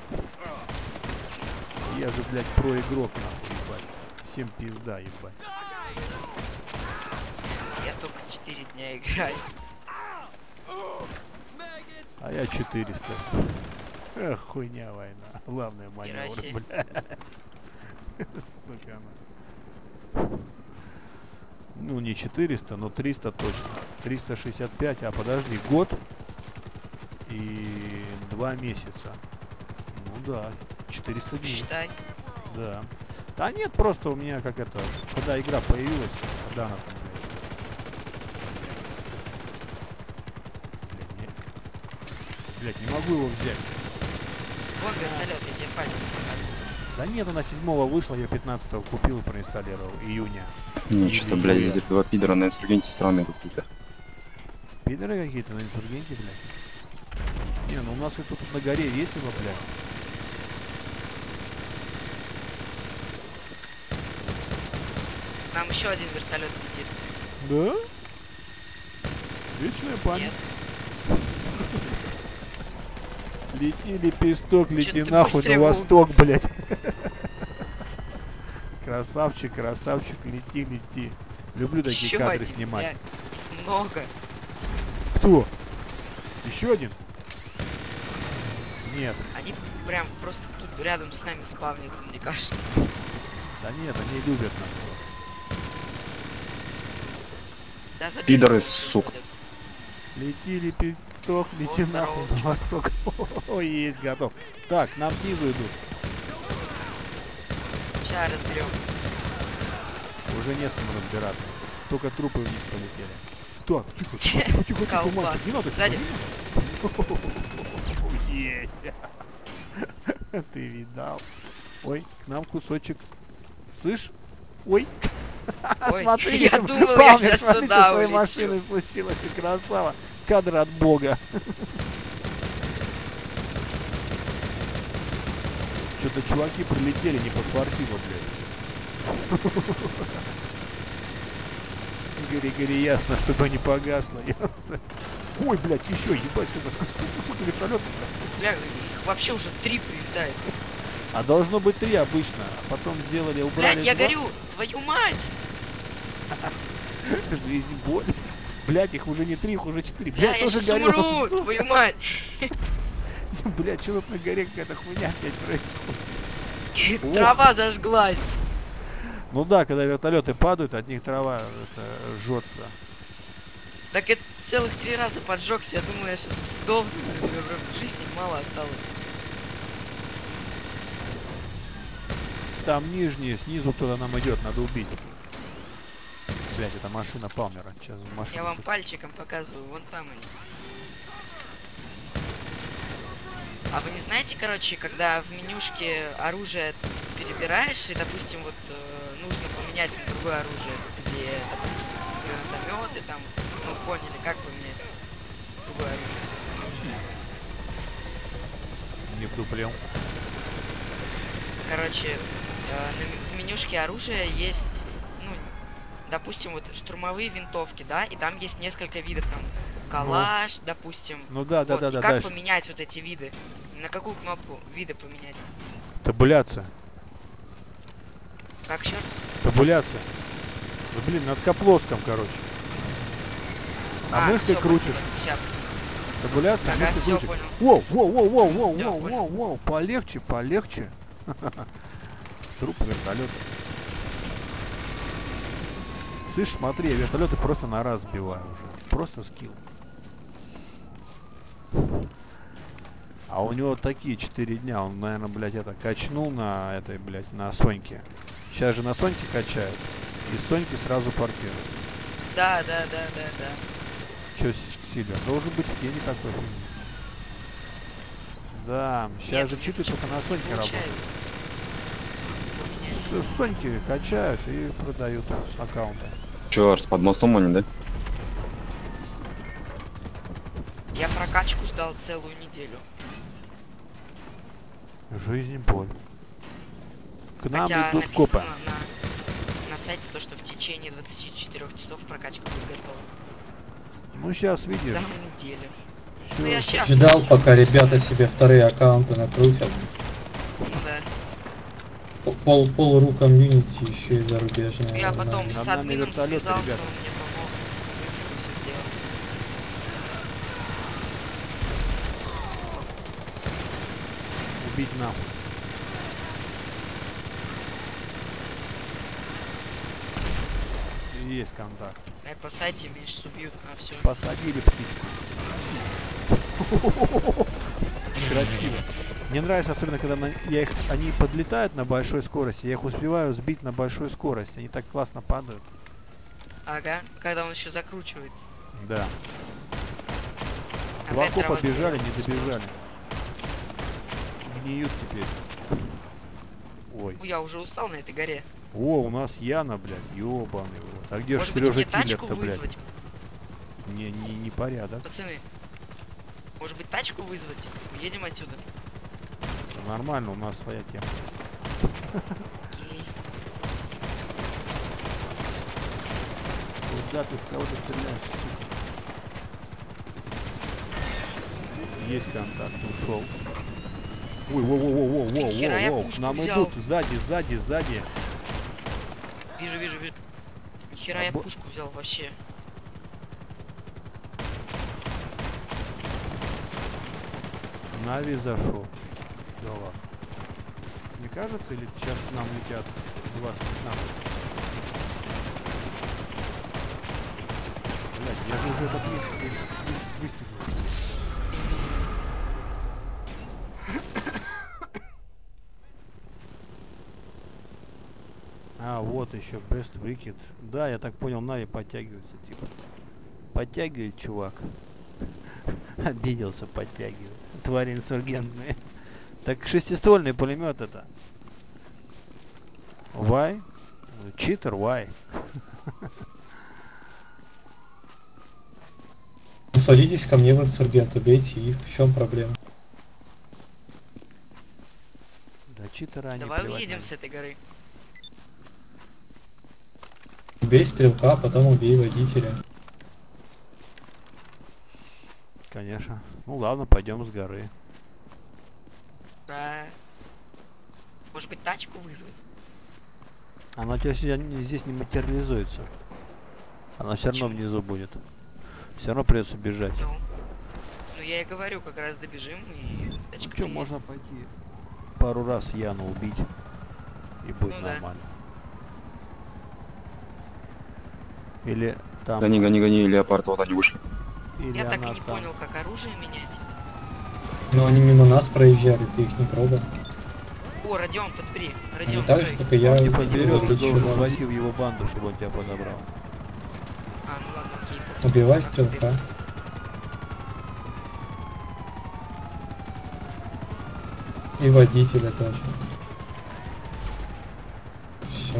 Я же, блядь, про игрок, нахуй, ебать. Всем пизда, ебать. Я только четыре дня играю. А я четыреста. Эх, хуйня война. Главное маневр, Хераси. блядь. Сука, она. Ну, не четыреста, но триста точно. триста шестьдесят пять, а подожди, год и два месяца. Ну да, четыреста дней. Считай. Да. Да нет, просто у меня как это, когда игра появилась, когда она там, блядь, не, блядь, не могу его взять. Вон вертолет, я тебе пальцем показываю. Да нет, она седьмого вышла, я пятнадцатого купил и проинсталлировал, июня. Не, что-то, блядь, эти два пидора на инсургенте странные какие-то. Пидоры какие-то на инсургенте, блядь. Не, ну у нас это тут на горе весело, блядь. Нам еще один вертолет летит. Да? Вечная память. Нет. Лети, лепесток, лети Чё ты нахуй на быстрее, Вов? восток, блядь. Красавчик, красавчик, лети, лети. Люблю такие Еще кадры один, снимать. блядь. Много. Кто? Еще один? Нет. Они прям просто тут рядом с нами спавнятся, мне кажется. Да нет, они любят нас. Да, забей Пидоры, его, сука. вертолет. Лети, лепесток, лети Вот нахуй здорово, на восток. Ой, есть, готов. Так, нам снизу идут. Сейчас разберем. Уже не с кем разбираться. Только трупы вниз полетели. Так, тихо, тихо, тихо, тихо, тихо, Колбас. мальчик, не надо сюда, Сзади. не надо. Есть. Ты видал. Ой, к нам кусочек. Слышь? Ой. Ой, Смотри, я думал, я Палмер, сейчас смотри, туда что с твоей улечу. машиной случилось. И красава. Кадр от бога. Что-то чуваки прилетели не по спортиву, блядь. Гори, гори, ясно, чтобы не погасло. Ой, блядь, еще, ебать, сюда. Сколько вертолетов? Бля, их вообще уже три прилетает. А должно быть три обычно. А потом сделали, убрали Блядь, я два. горю! Твою мать! Жизнь, боль. Блядь, их уже не три, их уже четыре. Бля, Блядь, я тоже сейчас горю. умру! Твою мать! Блядь, что тут на горе какая-то хуйня опять происходит. Ох. Трава зажглась. Ну да, когда вертолеты падают, от них трава это, жжется. Так это целых три раза поджегся. Я думаю, я сейчас сдохну. Жизни мало осталось. Там нижние, снизу кто-то нам идет, надо убить. Блять, это машина Палмера. Сейчас машина. Я вам пальчиком показываю. Вон там они. А вы не знаете, короче, когда в менюшке оружие перебираешь, и, допустим, вот э, нужно поменять на другое оружие, где, допустим, гранатометы, там, ну, поняли, как поменять другое оружие. Не вдуплел. Короче, э, на, в менюшке оружия есть, ну, допустим, вот штурмовые винтовки, да, и там есть несколько видов, там, калаш, ну, допустим. Ну да, да, вот, да, и да. как Дальше. поменять вот эти виды? На какую кнопку вида поменять? Табуляция. Как еще раз? Табуляция. Ну, блин, на ткоплоском, короче. А, мышкой всё, крутишь. понял, щас. Табуляция, Ага, мышкой всё крутишь. понял. Воу, воу, воу, воу, воу, Всё, воу, понял. воу, воу, полегче, полегче. Труп вертолета. Слышь, смотри, я вертолеты просто на раз сбиваю уже. Просто скилл. А у него такие четыре дня, он, наверное, блядь, это качнул на этой, блядь, на Соньке. Сейчас же на Соньке качают. И с Соньки сразу портируют. Да, да, да, да, да. Че, Сильвер? Должен быть где не такой. Да, сейчас Нет, же читы только на Соньке получается. работают. С, с Соньки качают и продают аккаунты. Че, с под мостом они, да? Я прокачку ждал целую неделю. Жизнь, боль. К нам Хотя идут написано копы. на, на сайте то, что в течение двадцати четырёх часов прокачка будет готова. Ну, сейчас видишь. Да, неделю. Всё. Ну я щас. Ждал, пока ребята себе вторые аккаунты накрутят. Ну да. П- Пол, полру комьюнити еще и зарубежные. Я потом Над с нами админом вертолеты, связался, ребята. он мне помог. Всё сделал. Убить нахуй. Есть контакт. Так, по сайте меньше убьют на все. Посадили птичку. Красиво. Мне нравится, особенно когда на- я их, они подлетают на большой скорости, я их успеваю сбить на большой скорости. Они так классно падают. Ага, когда он еще закручивает. Да. Опять Два копа трава бежали, не добежали. Гниют теперь. Ой. Ну, я уже устал на этой горе. О, у нас Яна, блядь, ёбаный в рот. А где же Может быть, Сережа мне тачку Киллер-то, блядь? вызвать? Не, не, не порядок. Пацаны, может быть, тачку вызвать? Уедем отсюда. Нормально, у нас своя тема. Окей. Куда ты, в кого ты стреляешь, сука? Есть контакт, ушел. Ой, воу, воу, воу, воу, воу, Хера я воу, пушку нам взял. идут сзади, сзади, сзади. Вижу, вижу, вижу. Нихера я Обо- пушку взял вообще. Нави зашел. Да ладно. Не кажется, или сейчас к нам летят два спецназа? Блядь, я же уже этот место вы- вы- выстрелил. А, вот еще Best Wicked. Да, я так понял, Нави подтягивается, типа. Подтягивает, чувак. Обиделся, подтягивает. Твари инсургентные. Так шестиствольный пулемет это. Why? Читер, why? Ну, садитесь ко мне в инсургент, убейте их. В чем проблема? Да читера они Давай плевать уедем на с этой горы. Убей стрелка, а потом убей водителя. них. Конечно. Ну ладно, пойдем с горы. Да. Может быть, тачку вызвать? Она у тебя сегодня здесь не материализуется. Она все равно внизу будет. Все равно придется бежать. Ну. Ну, я и говорю, как раз добежим и тачка Что, приедет. можно пойти пару раз Яну убить, и будет Ну да. нормально. Или там... Гони, гони, гони, леопард, вот они вышли. Или Я так и она не там... понял, как оружие менять. Но они мимо нас проезжали, ты их не трогал. О, Родион, подбери. Они Родион, так же, стой. как и я. Он не их подберет, ты завлечу должен на- войти в его банду, чтобы он тебя подобрал. А, ну ладно, окей. Убивай стрелка. И водителя тоже. Все.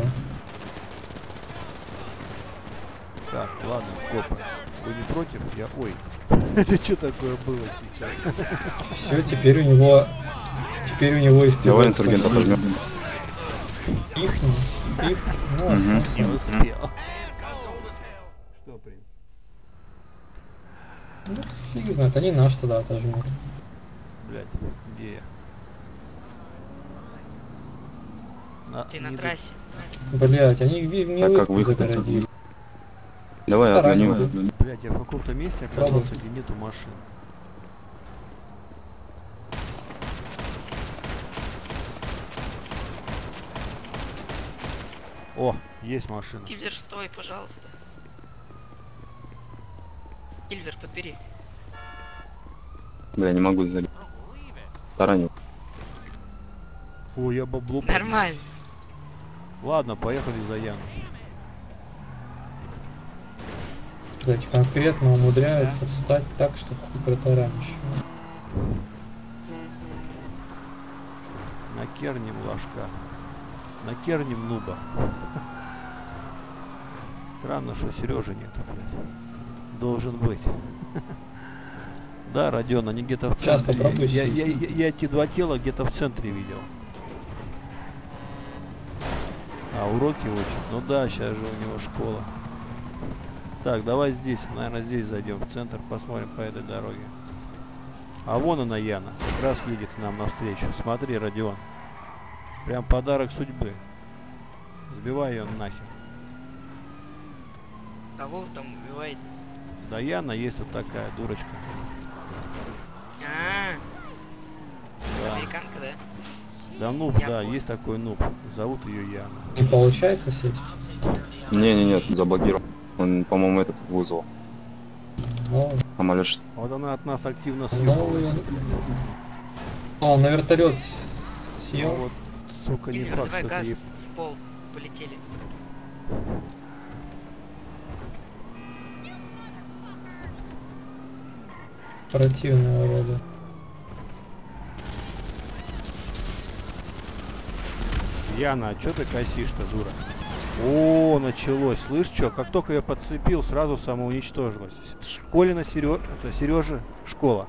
Так, ладно, копы. Вы не против? Я... Ой. Это что такое было сейчас? Все, теперь у него. Теперь у него из Давай инсургента возьмем. Ихни. Их. Ну, Мгм. Не успел. Что, принц? ну, фиг знает, они наш туда отожмут. Блять, где я? На, Ты на не до- трассе. Блять, они ви- мне А как выход выход загородили. Давай, Стараемся. отгоню. Блять, я в каком-то месте оказался, где нету машин. О, есть машина. Кильвер, стой, пожалуйста. Кильвер, подбери. Бля, не могу залить. Таранил. О, я бабло. поднял. Нормально. Ладно, поехали за Яну. Блять, конкретно умудряется встать так, что хуй протаранишь. Накернем ложка. Накернем нуба. Странно, что Сережи нет, блядь. Должен быть. Да, Родион, они где-то в Сейчас центре. попробуй Я, сесть. я, я, я эти два тела где-то в центре видел. А, уроки учат. Ну да, сейчас же у него школа. Так, давай здесь, наверное, здесь зайдем в центр, посмотрим по этой дороге. А вон она, Яна, как раз едет к нам навстречу. Смотри, Родион. Прям подарок судьбы. Сбивай ее нахер. Кого вы там убиваете? Да Яна есть вот такая дурочка. А, Да, американка, да? да нуб, Я да, понял. есть такой нуб. Зовут ее Яна. Не получается сесть? Не-не-нет, заблокировал. Он, по-моему, этот вызвал. Ну, Амалеш. Вот она от нас активно ну, съебывается. О, он на вертолет Ну съел. вот, сука, не Киллер, факт, давай что газ ты... еб- в пол. Полетели. Противного рода. Яна, а чё ты косишь-то, дура? О, началось. Слышь, чё, как только я подцепил, сразу самоуничтожилась. С- Школина Серё... Это Сережа школа.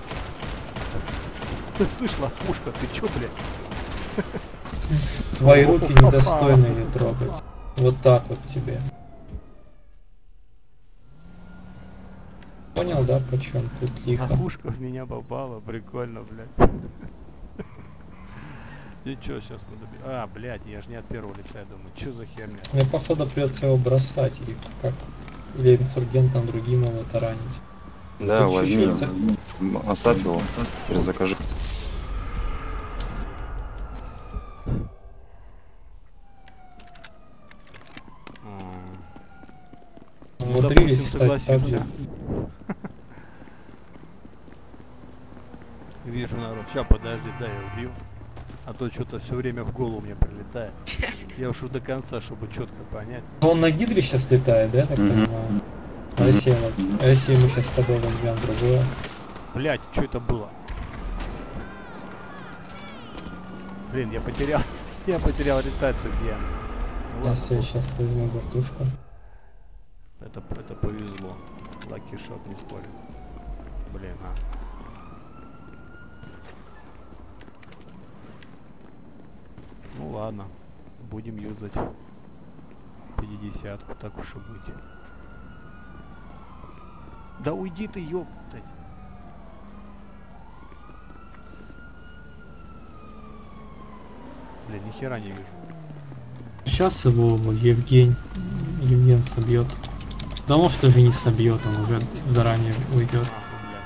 Слышь, лохушка, ты чё, блядь? Твои О, руки попало. недостойны ее трогать. Вот так вот тебе. Понял, да, почем тут лихо? Лохушка в меня попала, прикольно, блядь. И чё, сейчас мы добьем? А, блядь, я же не от первого лица, я думаю, чё за херня? Мне походу придется его бросать или как. Или инсургентом другим его таранить. Да, Тут возьми, чуть-чуть за- м, оставь его, перезакажи. М. Умудрились допустим, стать так согласимся. же. Вижу народ. Ща, подожди, дай я убью. А то что-то все время в голову мне прилетает. Я уж до конца, чтобы четко понять. Он на гидре сейчас летает, да, я так Мгм. понимаю? А если, вот- а если мы сейчас с тобой возьмем другое? Блять, что это было? Блин, я потерял. Я потерял ориентацию, где я. Ну ладно, Если я сейчас возьму вертушку. это, это повезло. Лаки шот, не спорю. Блин, а. Ну ладно, будем юзать пятидесятку, так уж и быть. Да уйди ты, ёптать. Блин, ни хера не вижу. Сейчас его Евгений, Евген собьет. Да может даже не собьет, он уже заранее уйдет. Нахуй, блядь.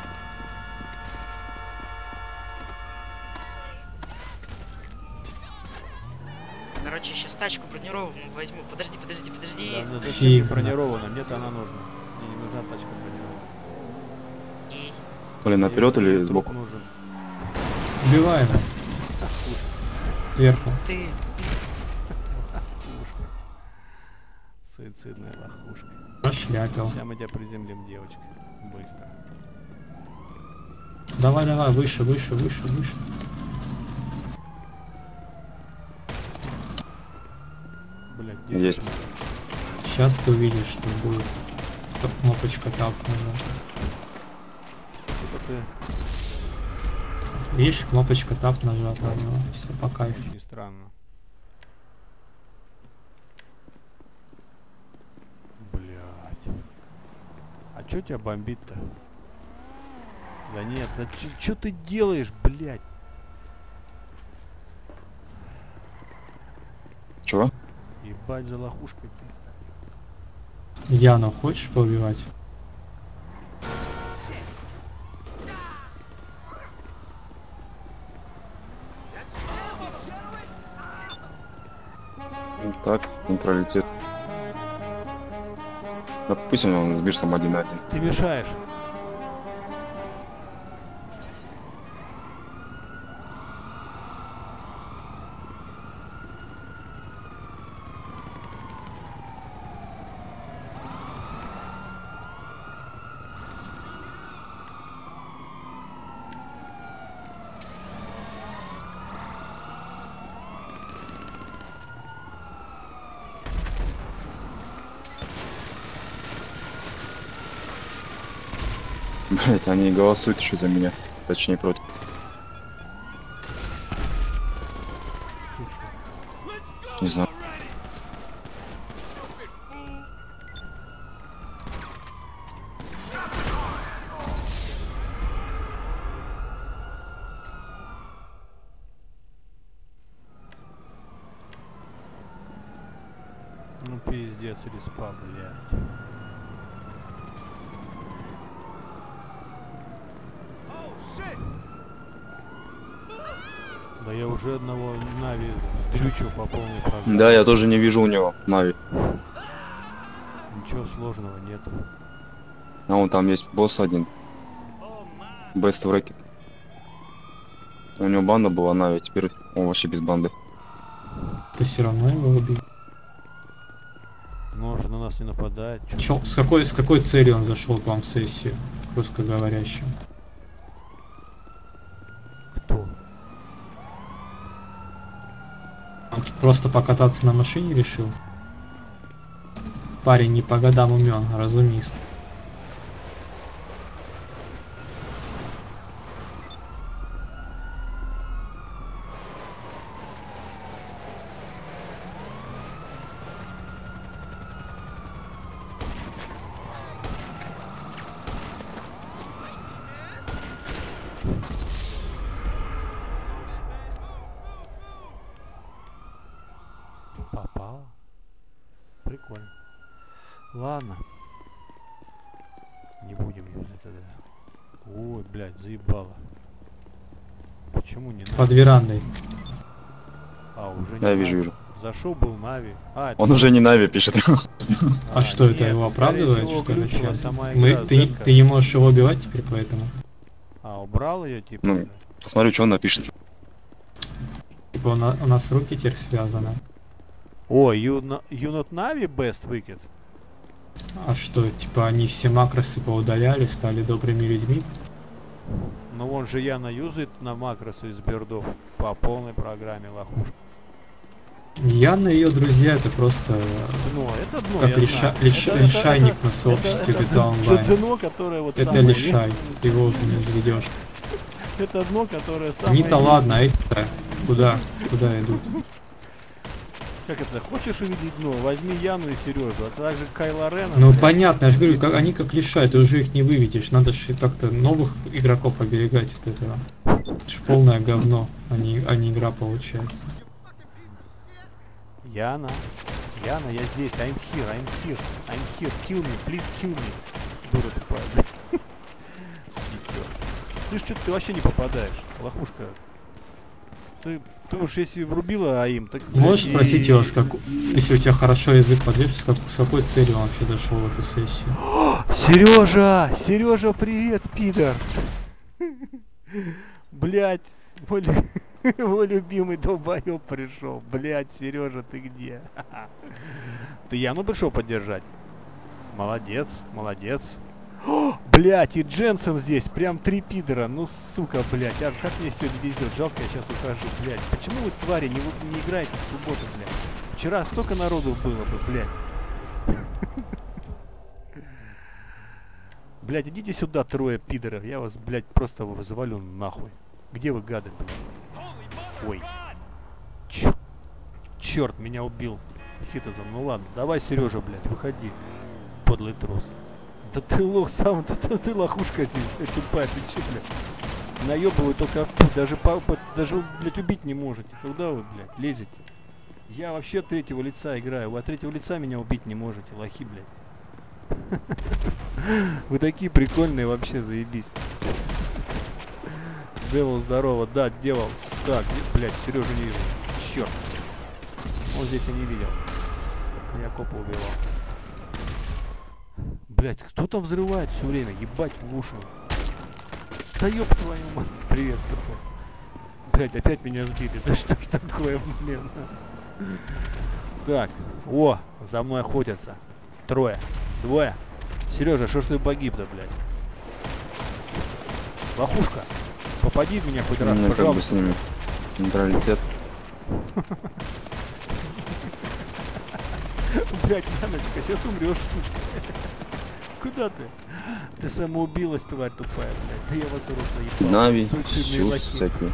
Короче, сейчас тачку бронированную возьму. Подожди, подожди, подожди. Да, ну зачем Фиг мне знает. бронирована? Мне-то она нужна. Мне не нужна тачка бронированная. И Блин, наперед Мне или труп сбоку? нужен. Убиваем его сверху. ты. Лохушка. Суицидная лохушка. Прошляпил. Сейчас мы тебя приземлим, девочка. Быстро. Давай, давай, выше, выше, выше, выше. Блядь, где Есть. ты? Сейчас ты увидишь, что будет. Как кнопочка тап нажать. Сука, ты Видишь, кнопочка тап нажата на него. Все по кайфу. очень странно. Блядь. А чё тебя бомбит-то? Да нет, да чё ты делаешь, блядь? Чего? Ебать за лохушкой ты. Яну хочешь поубивать? Так, нейтралитет. Допустим, он сбишь сам один на один. Ты мешаешь. Блять, они голосуют еще за меня. Точнее, против. Сучка. Не знаю. Ну пиздец, респа, блядь. Да я уже одного Нави дрючу по полной программе. Да, я тоже не вижу у него Нави. Ничего сложного нет. А вон там есть босс один. Best of Racket. У него банда была, Нави, теперь он вообще без банды. Ты все равно его убил. Но он же на нас не нападает. Чё? Чё, с какой, с какой целью он зашел к вам в сессию? К русскоговорящим. Кто? Он просто покататься на машине решил? Парень не по годам умен, разумист. Попало. Прикольно. Ладно. Не будем юзать тогда. Ой, блядь, заебало. Почему не Под верандой. А, уже не Да, вижу, Нави. вижу. Зашел был Нави. А, это Он уже не Нави пишет. А, что, это нет, его скорее оправдывает, всего, что ли? глючила Чё? сама Мы, игра, ты, Зенка. ты не можешь его убивать теперь, поэтому. А, убрал ее, типа? Ну. Посмотрю, что он напишет. Типа у, на- у нас руки теперь связаны. О, you, no- you not Navi best wicked? А что, типа они все макросы поудаляли, стали добрыми людьми? Ну он же Яна юзает на макросы из бердов по полной программе, лохушка. Яна и ее друзья это просто Дно, это дно, как я лиша- знаю. лиш- Это- это- лишайник это- на сообществе это- джи ти это Online. дно, которое вот Это самое- лишай, ты его уже не изведешь. Это дно, которое самое... Они-то ладно, а эти-то куда? Куда идут? Как это? Хочешь увидеть дно? Возьми Яну и Сережу, а также Кайла Рена. Ну блядь. понятно, я же говорю, как, они как лишай, ты уже их не выведешь. Надо же как-то новых игроков оберегать от этого. Это ж полное говно, а не, а не игра получается. Яна, Яна, я здесь, I'm here, I'm here, I'm here, kill me, please kill me. Дура тупая, блядь. Дитё. Слышь, что ты вообще не попадаешь, лохушка. Ты, ты уж если врубила АИМ, так... блядь, Можешь и- спросить его, с как... если у тебя хорошо язык подвешен, с, как... с какой целью он вообще зашел в эту сессию? Сережа! Сережа, привет, пидор! Блять, мой, лю- мой любимый долбоёб пришел. Блять, Сережа, ты где? Ты Яну пришел поддержать? Молодец, молодец. Блять, и Дженсен здесь, прям три пидора. Ну сука, блять, а как мне сегодня везет? Жалко, я сейчас ухожу, блять. Почему вы, твари, не, вы- не играете в субботу, блять? Вчера столько народу было бы, блять. Блять, идите сюда, трое пидоров. Я вас, блять, просто завалю нахуй. Где вы, гады, блядь? Ой. Чё- Черт, меня убил Ситозен. Ну ладно, давай, Сережа, блядь, выходи. Подлый трус. Да ты лох сам, да ты, ты лохушка здесь, блядь, тупая, ты че, блядь? Наебываю только в путь, даже, по, по- даже, блядь, убить не можете. Куда вы, блядь, лезете? Я вообще от третьего лица играю, вы от третьего лица меня убить не можете, лохи, блядь. Вы такие прикольные, вообще заебись. Девол, здорово, да, Девол. Так, блядь, Сережу не вижу. Черт. Он здесь я не видел. Я копа убивал. Блядь, кто там взрывает все время? Ебать в уши. Да ёб твою мать. Привет, тупой. Блядь, опять меня сбили. Да что ж такое, блин. Так, о, за мной охотятся. Трое. Двое. Сережа, что ж ты погиб-то, блядь? Лохушка, попади в меня хоть раз, Ну, как бы с пожалуйста. ними нейтралитет. Блядь, Яночка, сейчас умрешь, сучка. Куда ты? Ты самоубилась, тварь тупая, блядь. Да я вас в рот наебал. Нави, Суицидные Сюз, лохи. всякие.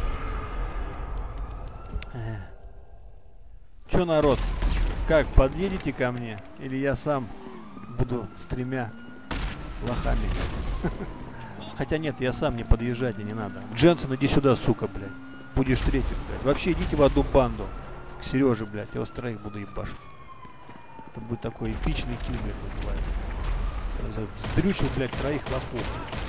Э. Чё, народ? Как, подъедете ко мне? Или я сам буду с тремя лохами? Хотя нет, я сам, не подъезжайте, не надо. Дженсен, иди сюда, сука, блядь. Будешь третий, блядь. Вообще идите в одну банду. К Сереже, блядь. Я вас троих буду ебашить. Это будет такой эпичный килл, блядь, называется. Вздрючил, блядь, троих лохов.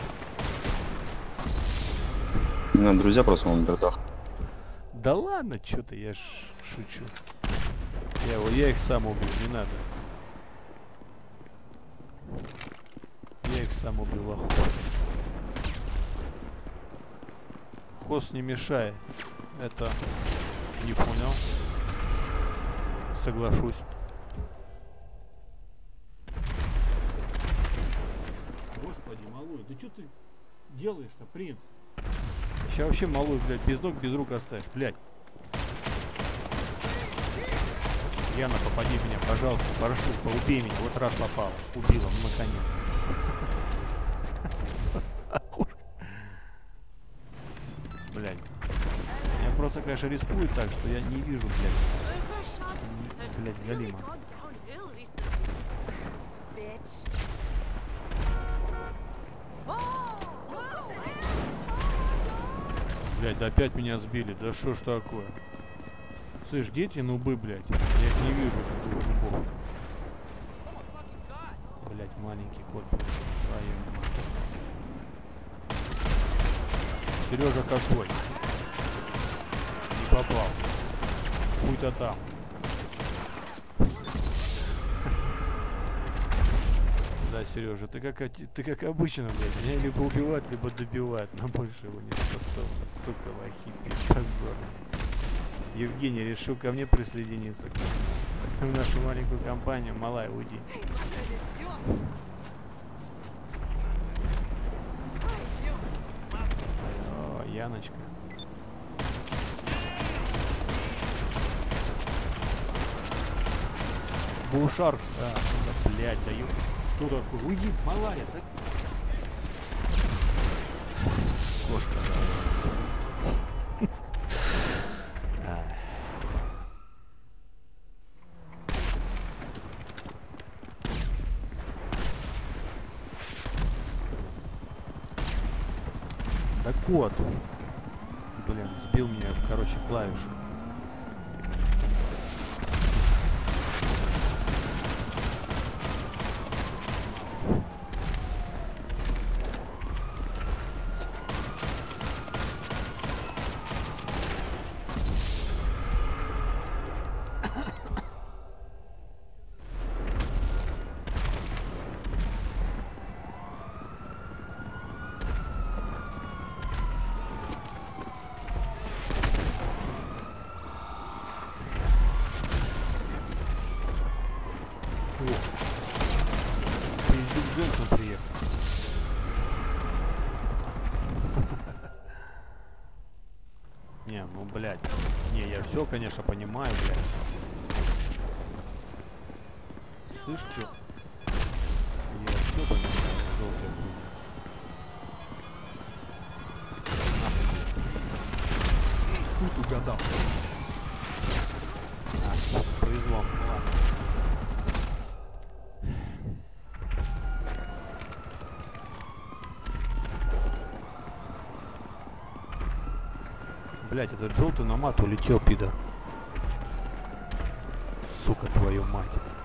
Ну, друзья просто на бертах. Да ладно, чё ты, я ж шучу. Я, его- я их сам убил, не надо. Я их сам убил, лохов. Хост не мешай. Это не понял. Соглашусь. Господи, малой, да что ты делаешь-то, принц? Сейчас вообще малой, блядь, без ног, без рук оставишь, блядь. Яна, попади в меня, пожалуйста, прошу, поубей меня. Вот раз попал. Убила, ну наконец-то. Блядь. Я просто, конечно, рискую так, что я не вижу, блядь. Блядь, галима. Блядь, да опять меня сбили. Да что ж такое? Слышь, где эти нубы, блядь? Я их не вижу, двух нубов. Блядь, маленький кот, блядь. Сережа косой. Не попал. Хуй-то там. Да, Сережа, ты как, ты как обычно, блядь. Меня либо убивают, либо добивают. Но больше его не способны. Сука, лохи, позорно. Евгений решил ко мне присоединиться. В нашу маленькую компанию. Малая, уйди. О, Яночка. Бушар. А, да, блядь, даю. Что такое? Уйди, малая. Так... Кошка, да. Да кот. Блин, сбил меня, короче, клавишу. Дженсен приехал. Не, ну блядь. Не, я все, конечно, понимаю, блядь. Слышь, что? Я все понимаю, желтая хуйня. Тут угадал. А, повезло. Ладно. Блять, этот желтый на мат улетел, пидор. Сука, твою мать.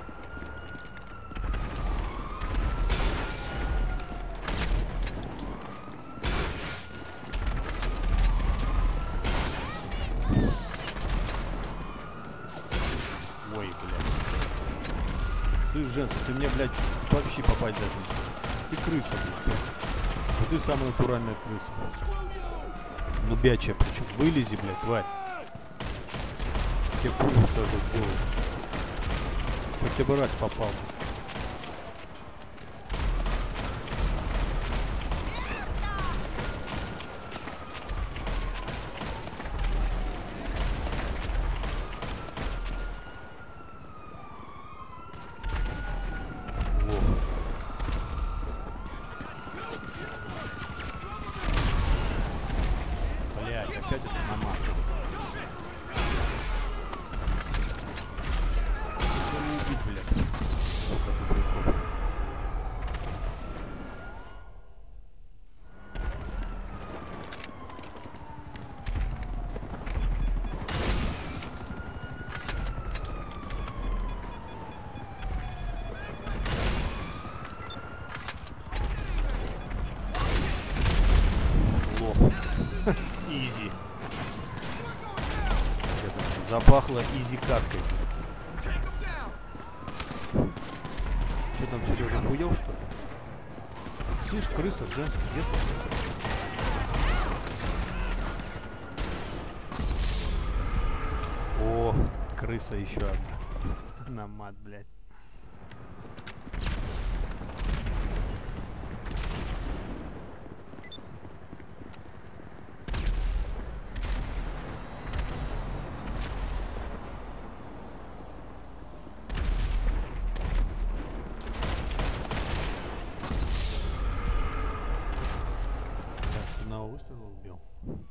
Ой, блядь. Ты, Женский, ты мне, блядь, вообще попасть даже не сможешь. Ты крыса, блядь. Вот ты самая натуральная крыса. Ну бячая, причем вылези, блядь, тварь. Тебе пулю сажу в голову. Хотя бы раз попал. Изи. Запахло изи картой. Что там, Сережа, охуел, что ли? Слышь, крыса, женский, где ты? Крыса еще одна. На мат, блядь. Так, с одного выстрела убил.